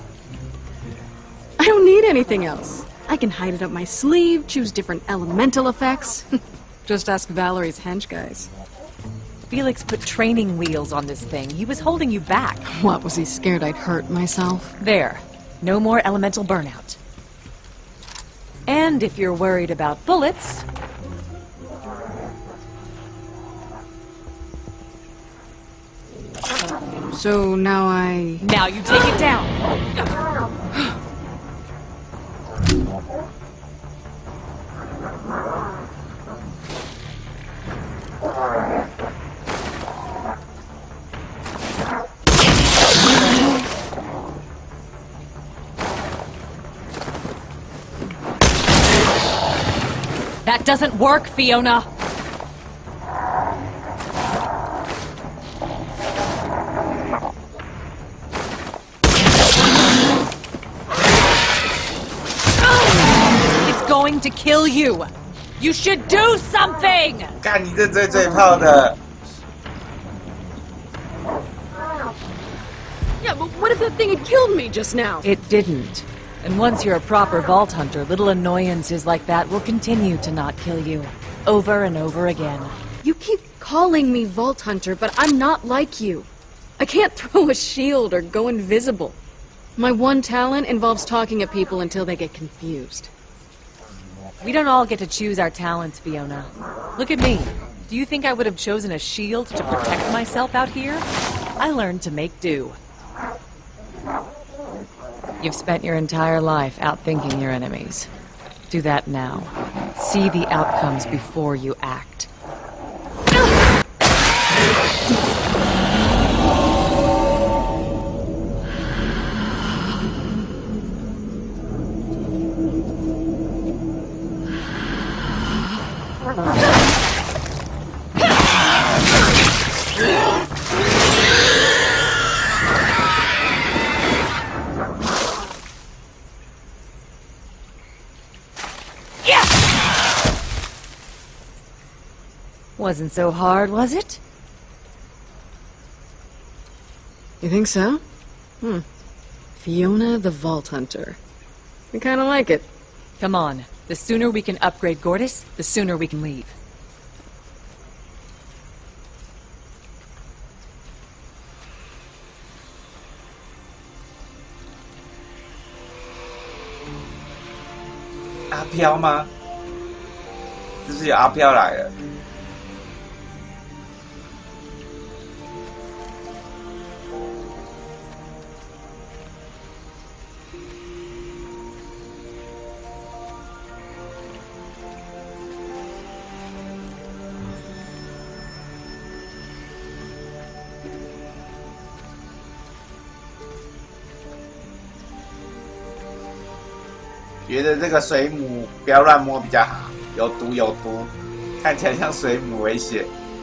I don't need anything else. I can hide it up my sleeve, choose different elemental effects. Just ask Valerie's hench guys. Felix put training wheels on this thing. He was holding you back. What, was he scared I'd hurt myself? There. No more elemental burnout. And if you're worried about bullets... So now I... Now you take it down! That doesn't work, Fiona! It's going to kill you! You should do something! 干你这最最炮的 Yeah, but what if that thing had killed me just now? It didn't. And once you're a proper Vault Hunter, little annoyances like that will continue to not kill you. Over and over again. You keep calling me Vault Hunter, but I'm not like you. I can't throw a shield or go invisible. My one talent involves talking at people until they get confused. We don't all get to choose our talents, Fiona. Look at me. Do you think I would have chosen a shield to protect myself out here? I learned to make do. You've spent your entire life outthinking your enemies. Do that now. See the outcomes before you act. Wasn't so hard, was it? You think so? Hmm. Fiona the Vault Hunter. I kinda like it. Come on. The sooner we can upgrade Gortys, the sooner we can leave. 阿飘吗？是不是有阿飘来了？觉得这个水母不要乱摸比较好，有毒有毒，看起来像水母，危险。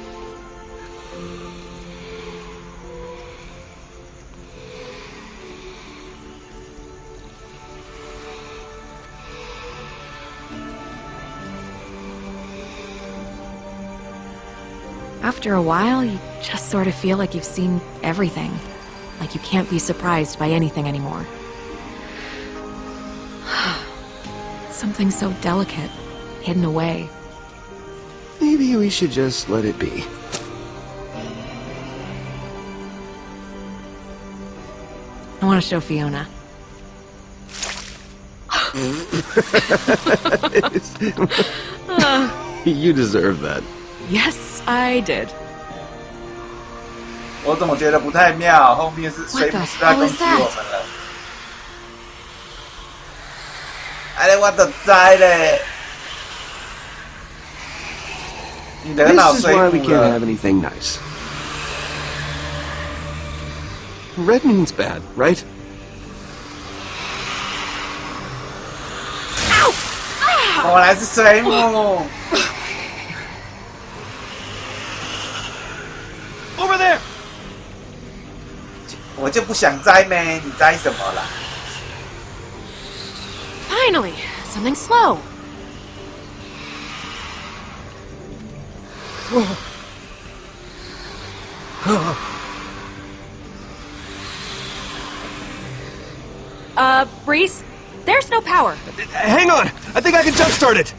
After a while, you just sort of feel like you've seen everything. Like you can't be surprised by anything anymore. Something so delicate, hidden away. maybe we should just let it be. I want to show Fiona. You deserve that. Yes, I did. 我怎么觉得不太妙？后面是谁不是在攻击我们了？哎，我的灾嘞！你的脑 This is 水 why we 补 can't 了 have。anything nice. Red means bad, right? Ow! 果然是水母。 Over there. 我就不想摘咩，你摘什么啦？ Finally, something slow. Uh, Breeze, there's no power. Hang on! I think I can jumpstart it!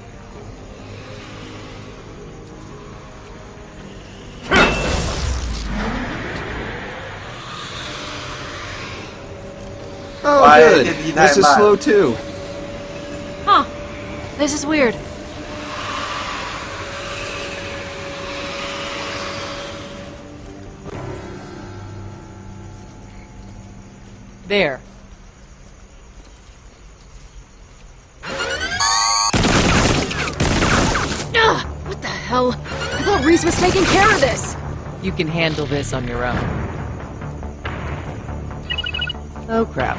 Oh, Why good. did he This is not- slow too. Huh. This is weird. There. Ugh, what the hell? I thought Reese was taking care of this. You can handle this on your own. Oh, crap.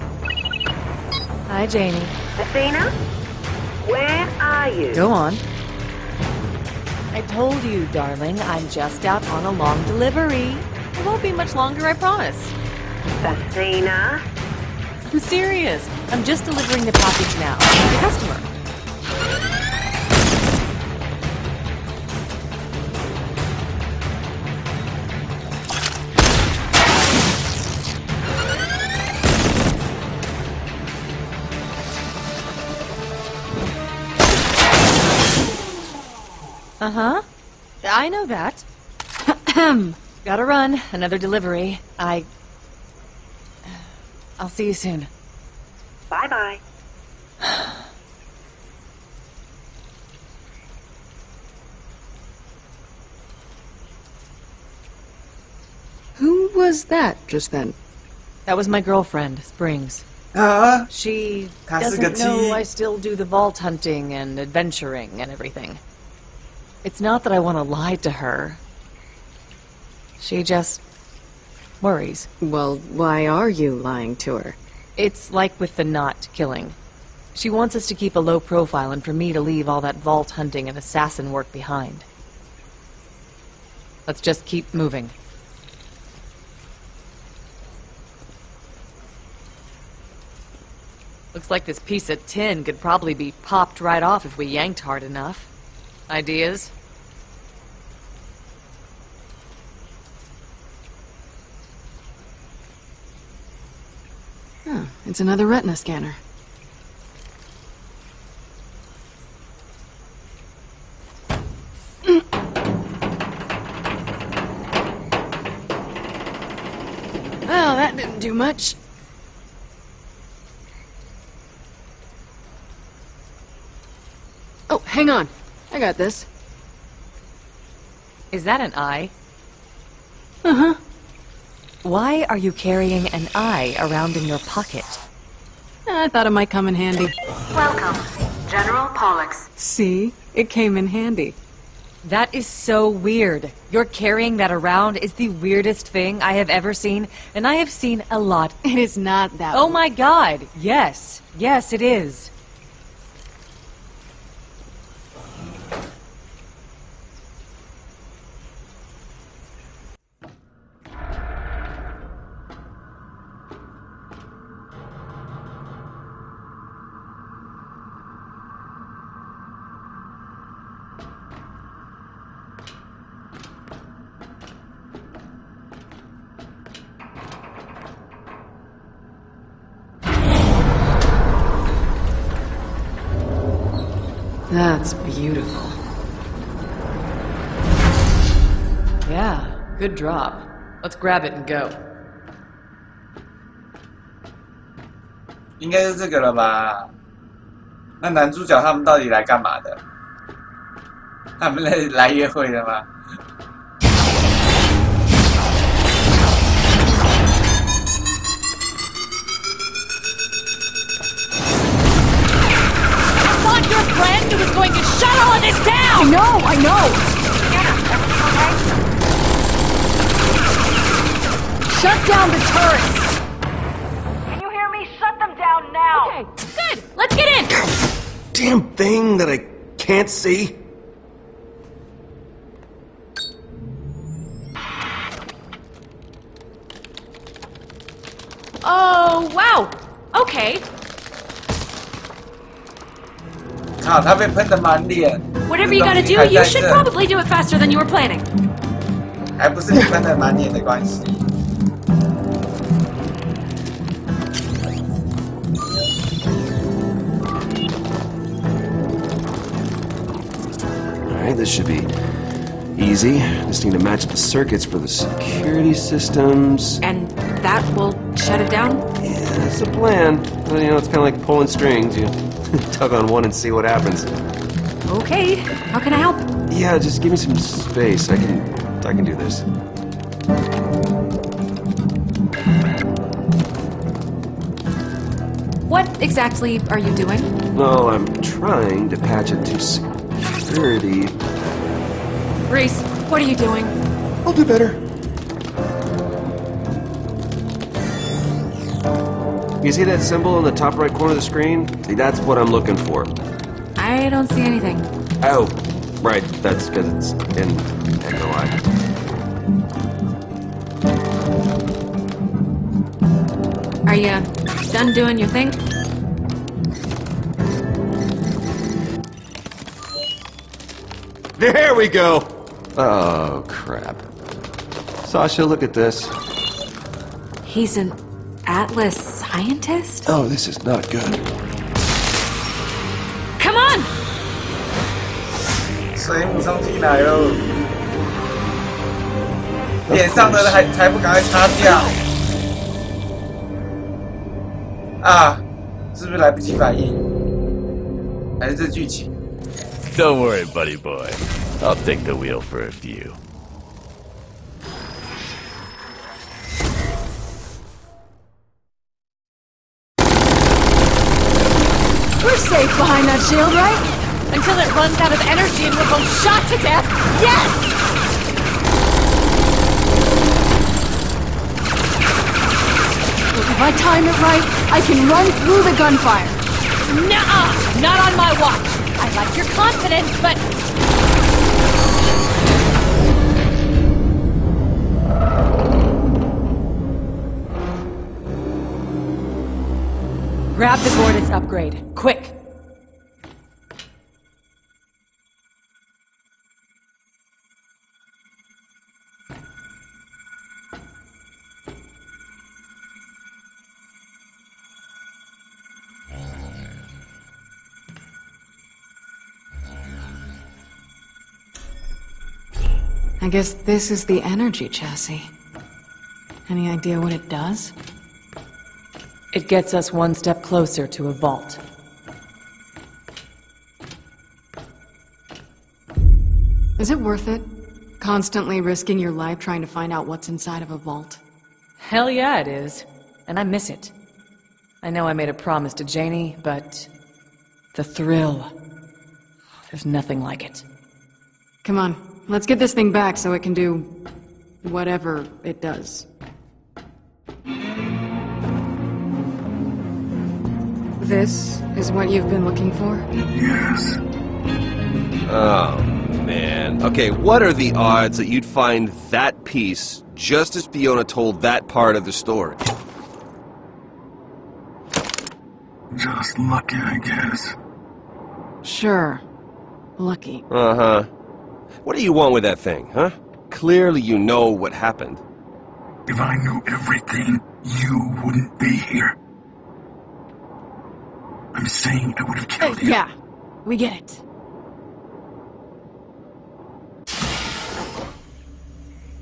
Hi, Janie. Athena? Where are you? Go on. I told you, darling, I'm just out on a long delivery. It won't be much longer, I promise. Athena? I'm serious. I'm just delivering the package now to the customer. Uh-huh. I know that. Gotta run. Another delivery. I... I'll see you soon. Bye-bye. Who was that just then? That was my girlfriend, Springs. Ah, She 她是个 doesn't know 鸡。 I still do the vault hunting and adventuring and everything. It's not that I want to lie to her. She just worries. Well, why are you lying to her? It's like with the not killing. She wants us to keep a low profile and for me to leave all that vault hunting and assassin work behind. Let's just keep moving. Looks like this piece of tin could probably be popped right off if we yanked hard enough. Ideas? Huh, it's another retina scanner. Well, that didn't do much. Oh, hang on. I got this. Is that an eye? Uh-huh. Why are you carrying an eye around in your pocket? I thought it might come in handy. Welcome, General Pollux. See? It came in handy. That is so weird. You're carrying that around is the weirdest thing I have ever seen, and I have seen a lot. It is not that Oh my god, yes. Yes, it is. That's beautiful. Yeah, good drop. Let's grab it and go. 应该是这个了吧？那男主角他们到底来干嘛的？他们来来约会的吗？ Your friend who was going to shut all of this down! I know, I know! Shut down the turrets! Can you hear me? Shut them down now! Okay, good! Let's get in! Damn thing that I can't see. Oh, wow! Okay. 靠，他被喷得满脸。 Whatever you gotta do, you should probably do it faster than you were planning. 还不是你喷得满脸的关系。 Alright, this should be easy. Just need to match the circuits for the security systems. And that will shut it down? Yeah, that's the plan. Well, you know, it's kind of like pulling strings. You tug on one and see what happens. Okay, how can I help? Yeah, just give me some space. I can, I can do this. What exactly are you doing? No, I'm trying to patch it to security. Reese, what are you doing? I'll do better. You see that symbol in the top right corner of the screen? See, that's what I'm looking for. I don't see anything. Oh, right. That's because it's in N O I. Are you done doing your thing? There we go! Oh, crap. Sasha, look at this. He's an Atlas scientist? Oh, this is not good. Come on! 水母冲进来喽！脸上的还才不赶快擦掉！啊，是不是来不及反应？还是这剧情？ Don't worry, buddy boy. I'll take the wheel for a few. We're safe behind that shield, right? Until it runs out of energy and we're both shot to death. Yes! Look, if I time it right, I can run through the gunfire. Nuh-uh! Not on my watch. I like your confidence, but... Grab the Gortys upgrade. Quick! I guess this is the energy chassis. Any idea what it does? It gets us one step closer to a vault. Is it worth it? Constantly risking your life trying to find out what's inside of a vault? Hell yeah, it is. And I miss it. I know I made a promise to Janie, but... the thrill... there's nothing like it. Come on, let's get this thing back so it can do... whatever it does. This is what you've been looking for? Yes. Oh, man. Okay, what are the odds that you'd find that piece just as Fiona told that part of the story? Just lucky, I guess. Sure. Lucky. Uh-huh. What do you want with that thing, huh? Clearly you know what happened. If I knew everything, you wouldn't be here. I'm saying I would have killed you. Yeah, we get it.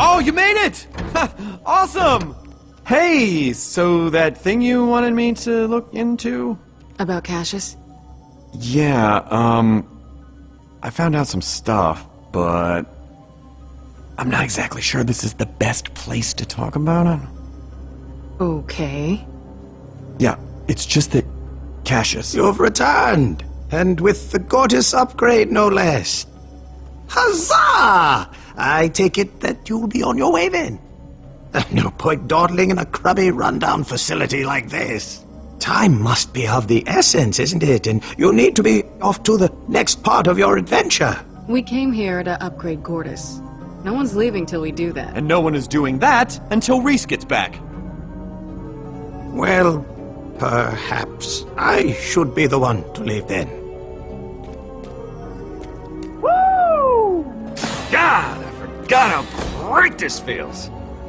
Oh, you made it! Awesome! Hey, so that thing you wanted me to look into? About Cassius? Yeah, um... I found out some stuff, but... I'm not exactly sure this is the best place to talk about it. Okay. Yeah, it's just that... Cassius... You've returned! And with the Gortys upgrade, no less. Huzzah! I take it that you'll be on your way then. No point dawdling in a crummy, rundown facility like this. Time must be of the essence, isn't it? And you need to be off to the next part of your adventure. We came here to upgrade Gortys. No one's leaving till we do that. And no one is doing that until Rhys gets back. Well, perhaps I should be the one to leave then. Woo! God, I forgot how great this feels.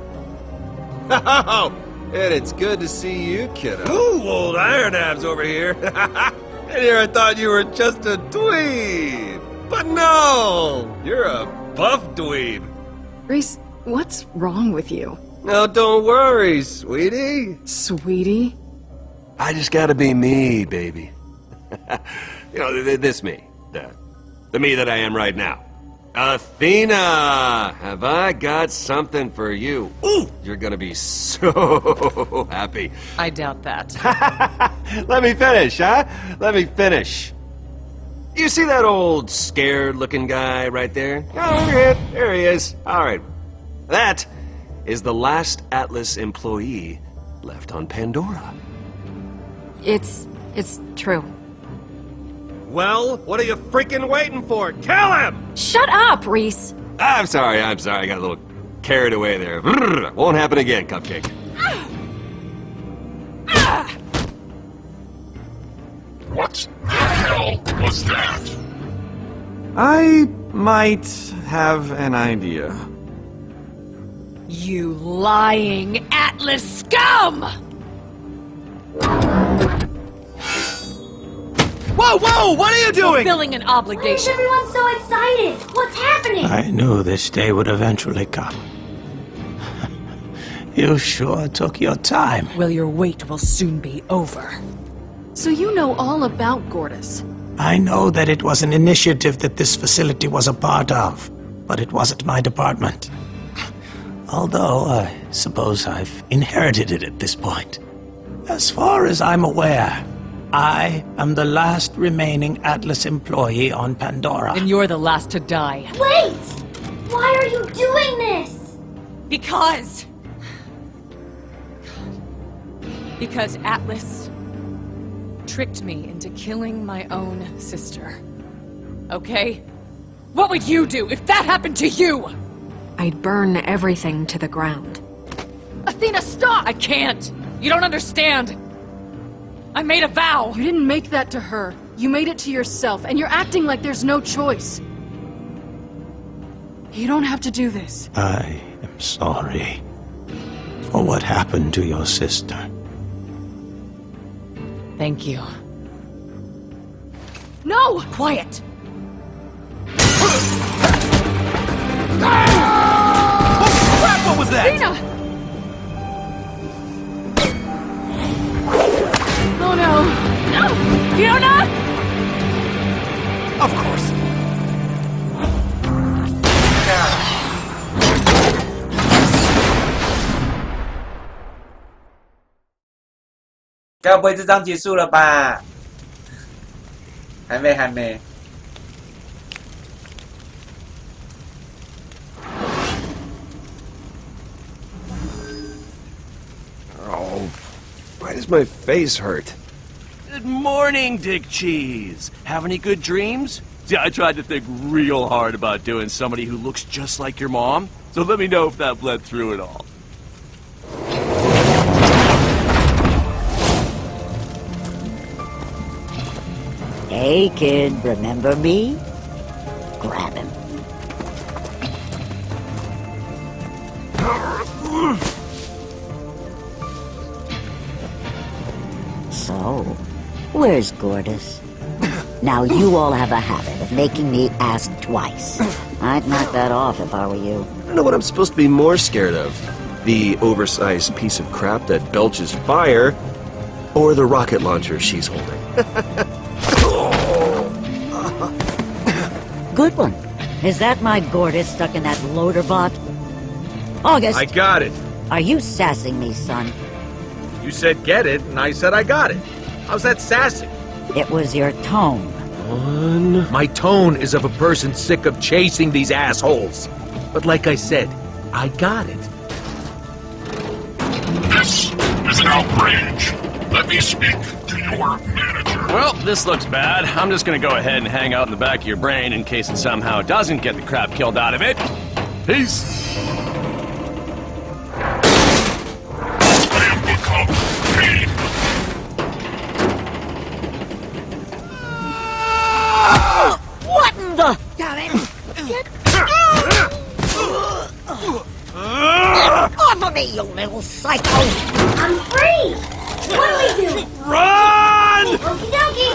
Oh, and it's good to see you, kiddo. Ooh, old Iron Abs over here. And here I thought you were just a dweeb. But no, you're a buff dweeb. Rhys, what's wrong with you? No, don't worry, sweetie. Sweetie? I just gotta be me, baby. You know, th- th- this me. The, the me that I am right now. Athena! Have I got something for you? Ooh! You're gonna be so happy. I doubt that. Let me finish, huh? Let me finish. You see that old scared-looking guy right there? Oh, here, there he is. All right. That is the last Atlas employee left on Pandora. It's... it's true. Well, what are you freaking waiting for? Kill him! Shut up, Rhys! I'm sorry, I'm sorry. I got a little carried away there. Won't happen again, Cupcake. What the hell was that? I might have an idea. You lying Atlas scum! Whoa, whoa! What are you doing? Fulfilling an Why is obligation. everyone so excited? What's happening? I knew this day would eventually come. You sure took your time. Well, your wait will soon be over. So you know all about Gortys. I know that it was an initiative that this facility was a part of, but it wasn't my department. Although, I suppose I've inherited it at this point. As far as I'm aware, I am the last remaining Atlas employee on Pandora. And you're the last to die. Wait! Why are you doing this? Because... Because Atlas tricked me into killing my own sister. Okay? What would you do if that happened to you? I'd burn everything to the ground. Athena, stop! I can't! You don't understand! I made a vow! You didn't make that to her. You made it to yourself, and you're acting like there's no choice. You don't have to do this. I am sorry for what happened to your sister. Thank you. No! Quiet! Crap, what was that? Athena! Oh no! No! Fiona! Of course. Yeah. 该不会这章结束了吧？还没，还没。 Oh, why does my face hurt? Good morning, Dick Cheese. Have any good dreams? See, I tried to think real hard about doing somebody who looks just like your mom, so let me know if that bled through at all. Hey, kid, remember me? Grab him. So, where's Gortys? Now you all have a habit of making me ask twice. I'd knock that off if I were you. I don't know what I'm supposed to be more scared of. The oversized piece of crap that belches fire, or the rocket launcher she's holding. Good one. Is that my Gortys stuck in that loader bot? August! I got it. Are you sassing me, son? You said get it, and I said I got it. How's that sassy? It was your tone. One. My tone is of a person sick of chasing these assholes. But like I said, I got it. This is an outrage. Let me speak to your manager. Well, this looks bad. I'm just gonna go ahead and hang out in the back of your brain in case it somehow doesn't get the crap killed out of it. Peace. I am become pain. What in the... Got it. Get... Get off of me, you little psycho! I'm free! What do we do? Run! Okie dokie!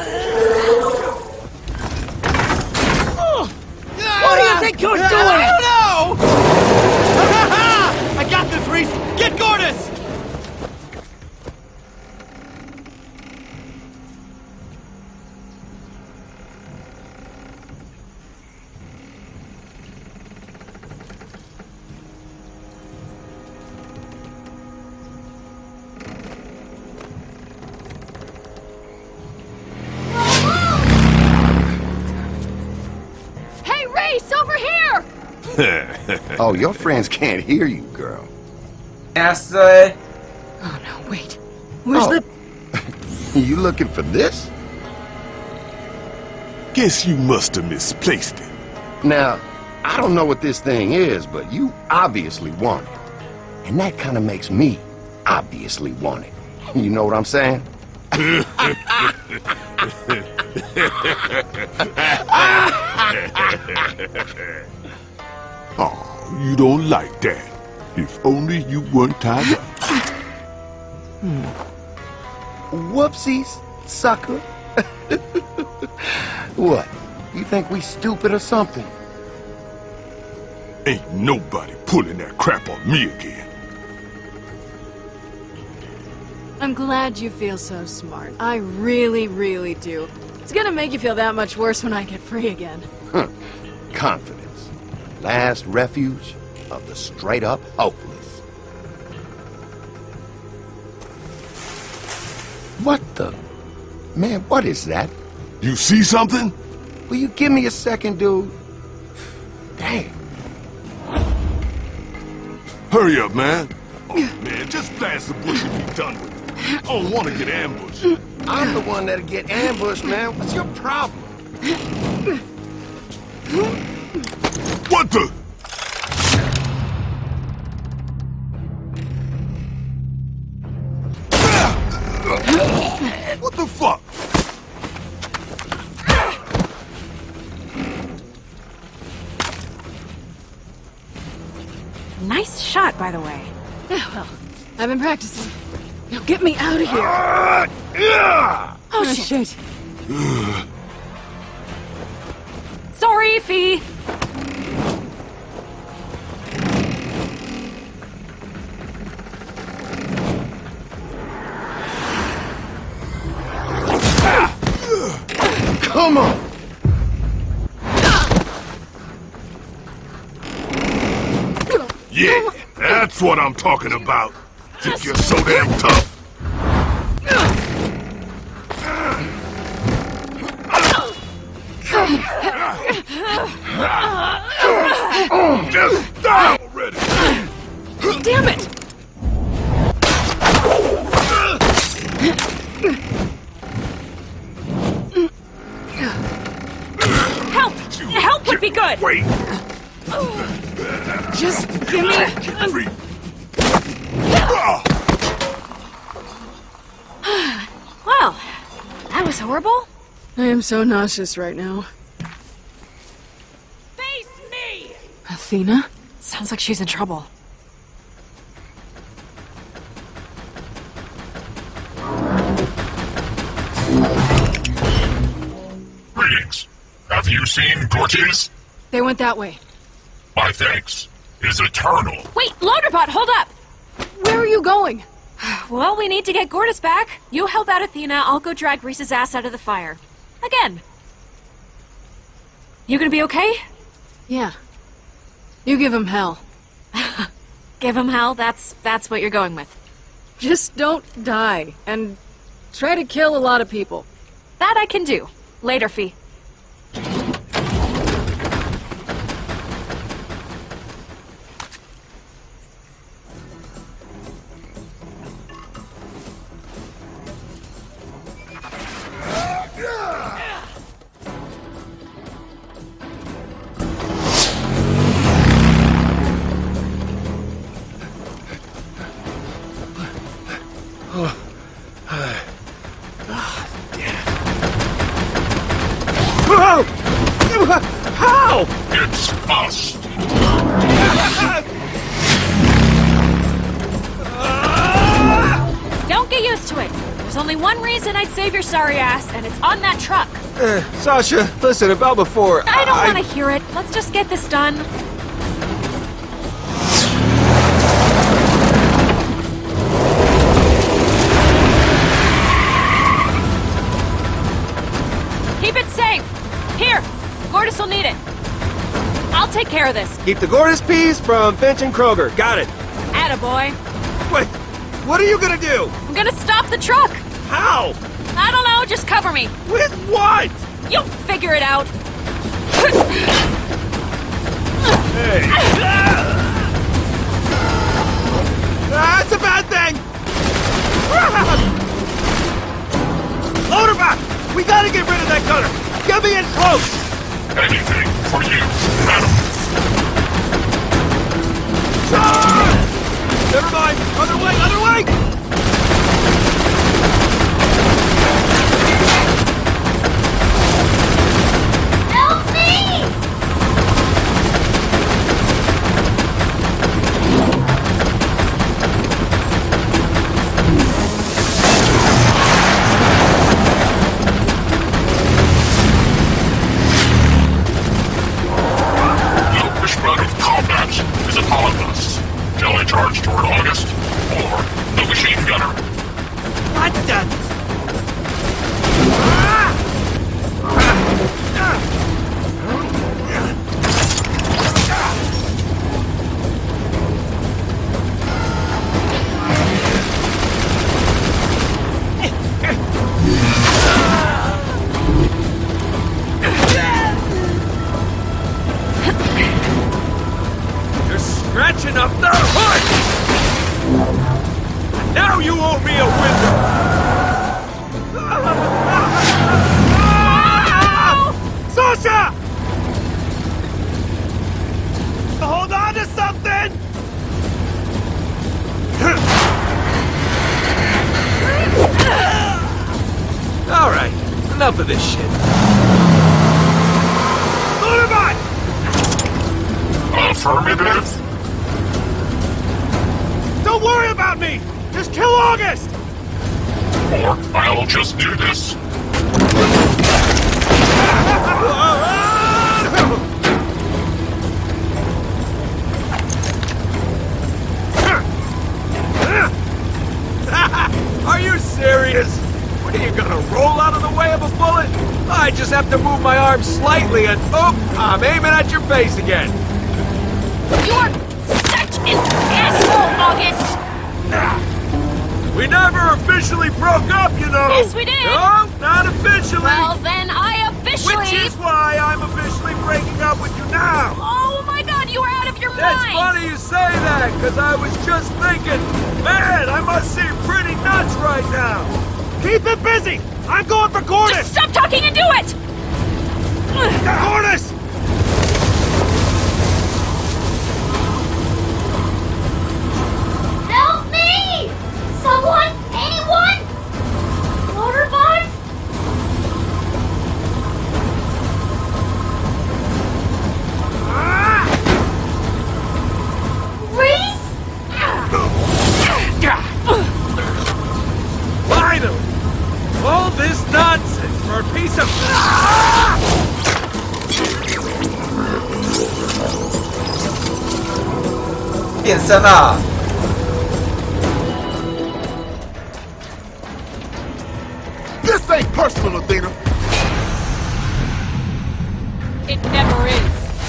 What do you think you're doing? I don't know! I got this, Reese! Get Gortys! Hey, Race, over here! Oh, your friends can't hear you, girl. Yes, sir. Oh no, wait. Where's Oh. the... You looking for this? Guess you must have misplaced it. Now, I don't know what this thing is, but you obviously want it. And that kind of makes me obviously want it. You know what I'm saying? Oh, you don't like that. If only you weren't tied up. Whoopsies, sucker. What? You think we stupid or something? Ain't nobody pulling that crap on me again. I'm glad you feel so smart. I really, really do. It's gonna make you feel that much worse when I get free again. Huh. Confidence. Last refuge of the straight-up hopeless. What the... Man, what is that? You see something? Will you give me a second, dude? Damn. Hurry up, man. Oh, man, just blast the bush and be done with it. I don't want to get ambushed. I'm the one that'll get ambushed, man. What's your problem? What the... What the fuck? Nice shot, by the way. Yeah, well, I've been practicing. Now get me out of here. Uh, yeah. Oh, Oh, shit. shit. Sorry, Fee. Come on! Yeah, that's what I'm talking about. Think you're so damn tough? Just die already! Damn it! Help! Help would be good! Wait! Just give me... Free. Well, that was horrible. I am so nauseous right now. Face me! Athena? Sounds like she's in trouble. Greetings. Have you seen Gortys? They went that way. My thanks is eternal. Wait, Loaderbot, hold up! Where are you going? Well, we need to get Gortys back. You help out Athena, I'll go drag Reese's ass out of the fire. Again. You gonna be okay? Yeah. You give him hell. Give him hell? That's that's what you're going with. Just don't die, and try to kill a lot of people. That I can do. Later, Fee. How? It's us. Don't get used to it. There's only one reason I'd save your sorry ass, and it's on that truck. Uh, Sasha, listen, about before... I don't I... want to hear it. Let's just get this done. Keep it safe. Here, Gortys will need it. I'll take care of this. Keep the Gortys piece from Finch and Kroger. Got it. Attaboy. Wait, what are you gonna do? I'm gonna stop the truck. How? I don't know, just cover me. With what? You'll figure it out. Hey. That's a bad thing! Loaderbot! We gotta get rid of that gunner! Get me in close! Anything for you, madam. Charge! Never mind! Other way, other way! Help me! The wishbone of combat is upon us. Shall I charge toward August? Or the machine gunner? What the... You're scratching up the hood! Now you owe me a window! Sasha! Hold on to something! Alright, enough of this shit. Loaderbot! Affirmative. Don't worry about me! Just kill August! Or I'll just do this. Are you serious? What, are you gonna roll out of the way of a bullet? I just have to move my arm slightly and oh, I'm aiming at your face again. You're such an asshole, August! We never officially broke up, you know. Yes, we did. No, not officially. Well, then I officially... Which is why I'm officially breaking up with you now. Oh my god, you were out of your That's mind! funny you say that, because I was just thinking, man, I must see pretty nuts right now. Keep it busy! I'm going for Gortys! Just stop talking and do it! Gortys! Help me! Someone? Anyone? Motorbot? Reese? Finally! All this nonsense for a piece of... 眼神啊！ This ain't personal, Athena. It never is.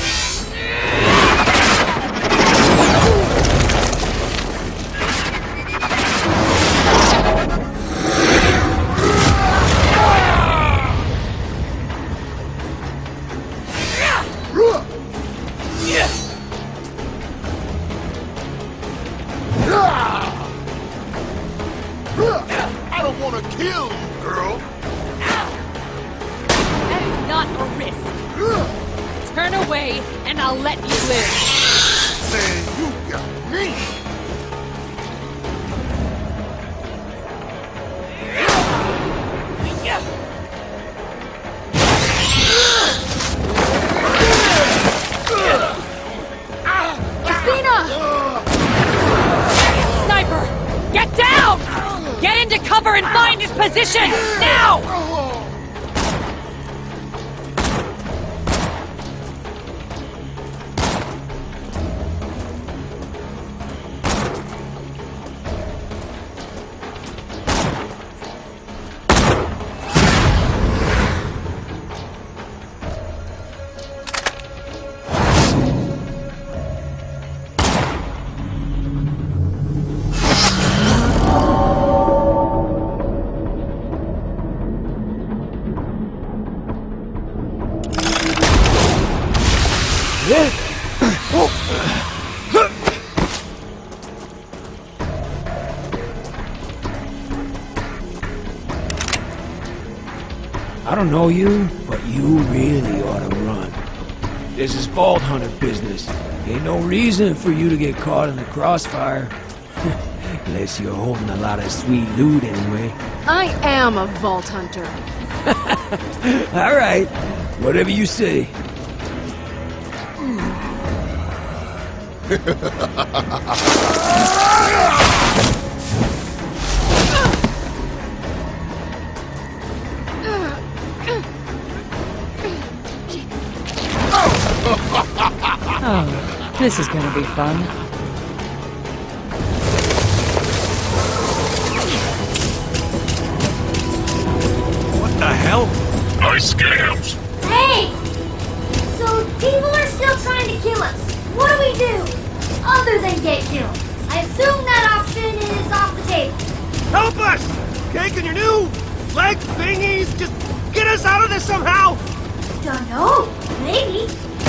I don't want to kill you, girl. That is not a risk. Turn away, and I'll let you live. Man, you got me. Athena! Sniper! Get down! Get into cover and find his position! Now! I don't know you, but you really ought to run. This is Vault Hunter business. Ain't no reason for you to get caught in the crossfire. Unless you're holding a lot of sweet loot anyway. I am a Vault Hunter. All right, whatever you say. Oh, this is gonna be fun. What the hell? Nice scams. Hey! So people are still trying to kill us. What do we do? Other than get killed. I assume that option is off the table. Help us! Cake and your new leg thingies! Just get us out of this somehow! Don't know. Maybe.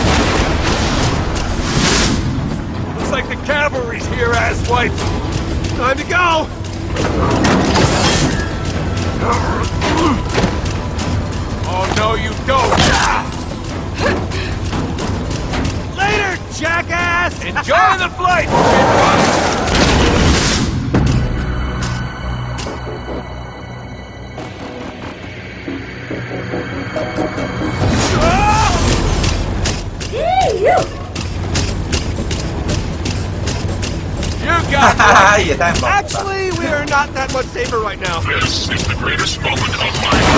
Looks like the cavalry's here, asswipe. Time to go! Oh, no, you don't! Later, jackass! Enjoy the flight! Hey, you! You got it! Yeah, that Actually, we are not that much safer right now. This is the greatest moment of my life.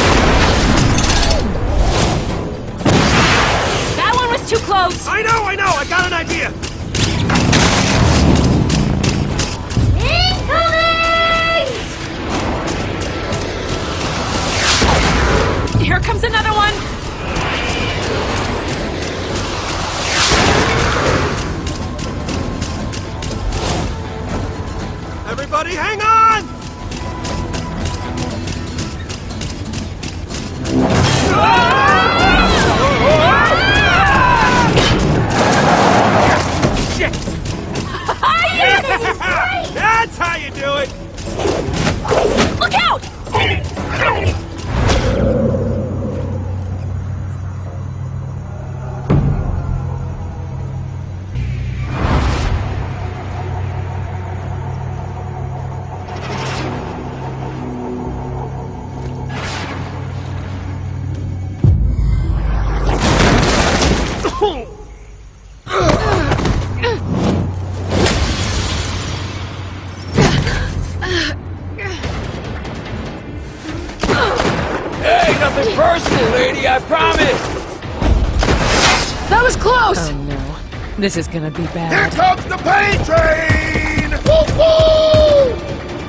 That one was too close. I know, I know. I got an idea. Incoming! Here comes another one. Everybody, hang on! Shit! Yes, this is great! That's how you do it! Look out! Oh, hell! Hey, nothing personal, lady, I promise! That was close! Oh no. This is gonna be Here bad. comes the pain train! Woo woo!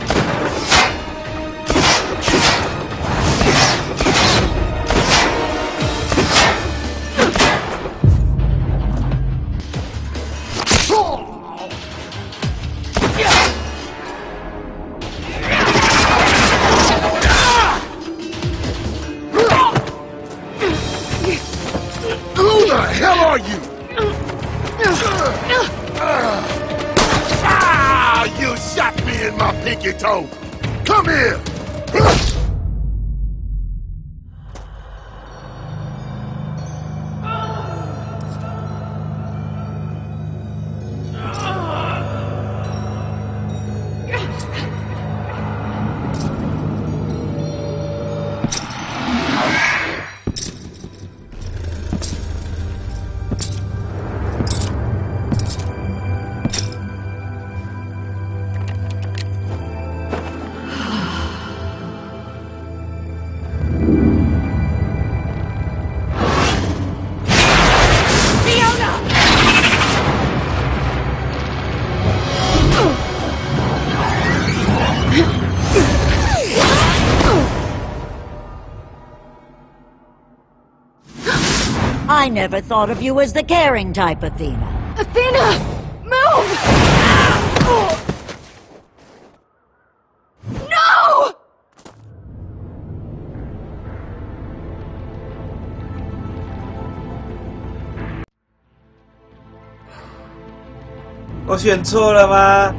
Who the hell are you? Ah! You shot me in my pinky toe! Come here! I never thought of you as the caring type, Athena. Athena! Move! No! 我选错了吗？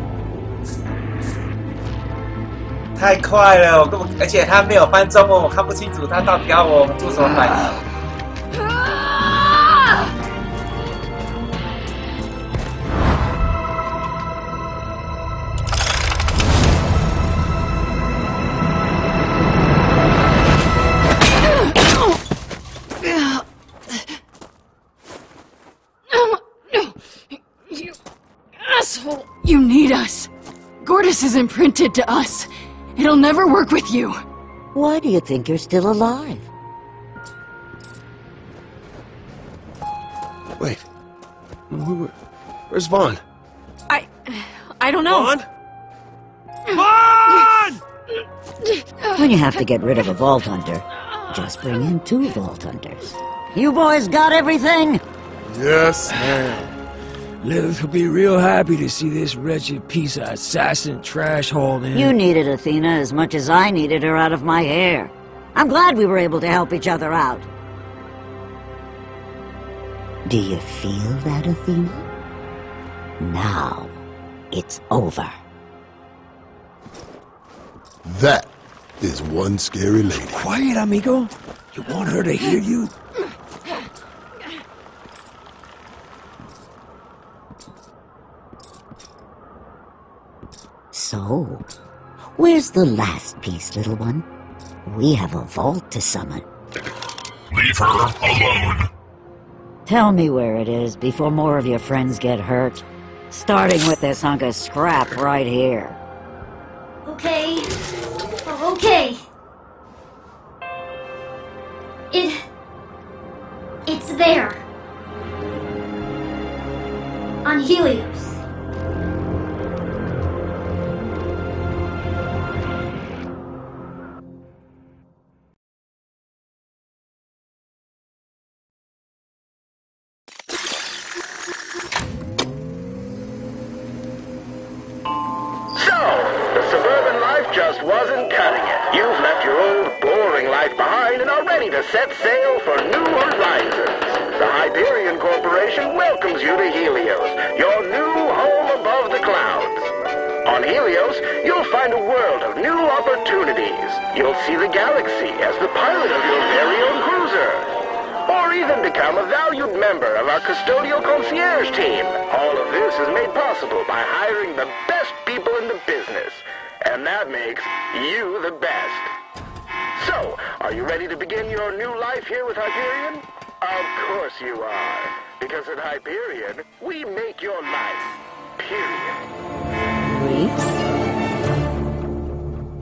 太快了，我根本而且他没有翻中文，我看不清楚他到底要我做什么反应。 You asshole! You need us. Gortys is imprinted to us. It'll never work with you. Why do you think you're still alive? Wait. Where, where's Vaughn? I... I don't know. Vaughn? Vaughn! When you have to get rid of a Vault Hunter, just bring in two Vault Hunters. You boys got everything? Yes, ma'am. Lilith will be real happy to see this wretched piece of assassin trash hauled in. You needed Athena as much as I needed her out of my hair. I'm glad we were able to help each other out. Do you feel that, Athena? Now, it's over. That is one scary lady. Quiet, amigo. You want her to hear you? So, where's the last piece, little one? We have a vault to summon. Leave her alone. Tell me where it is before more of your friends get hurt. Starting with this hunk of scrap right here. Okay. Okay. It... It's there. On Helios. Just wasn't cutting it. You've left your old, boring life behind and are ready to set sail for new horizons. The Hyperion Corporation welcomes you to Helios, your new home above the clouds. On Helios, you'll find a world of new opportunities. You'll see the galaxy as the pilot of your very own cruiser. Or even become a valued member of our custodial concierge team. All of this is made possible by hiring the best people in the business. And that makes you the best. So, are you ready to begin your new life here with Hyperion? Of course you are. Because at Hyperion, we make your life. Period. Reese?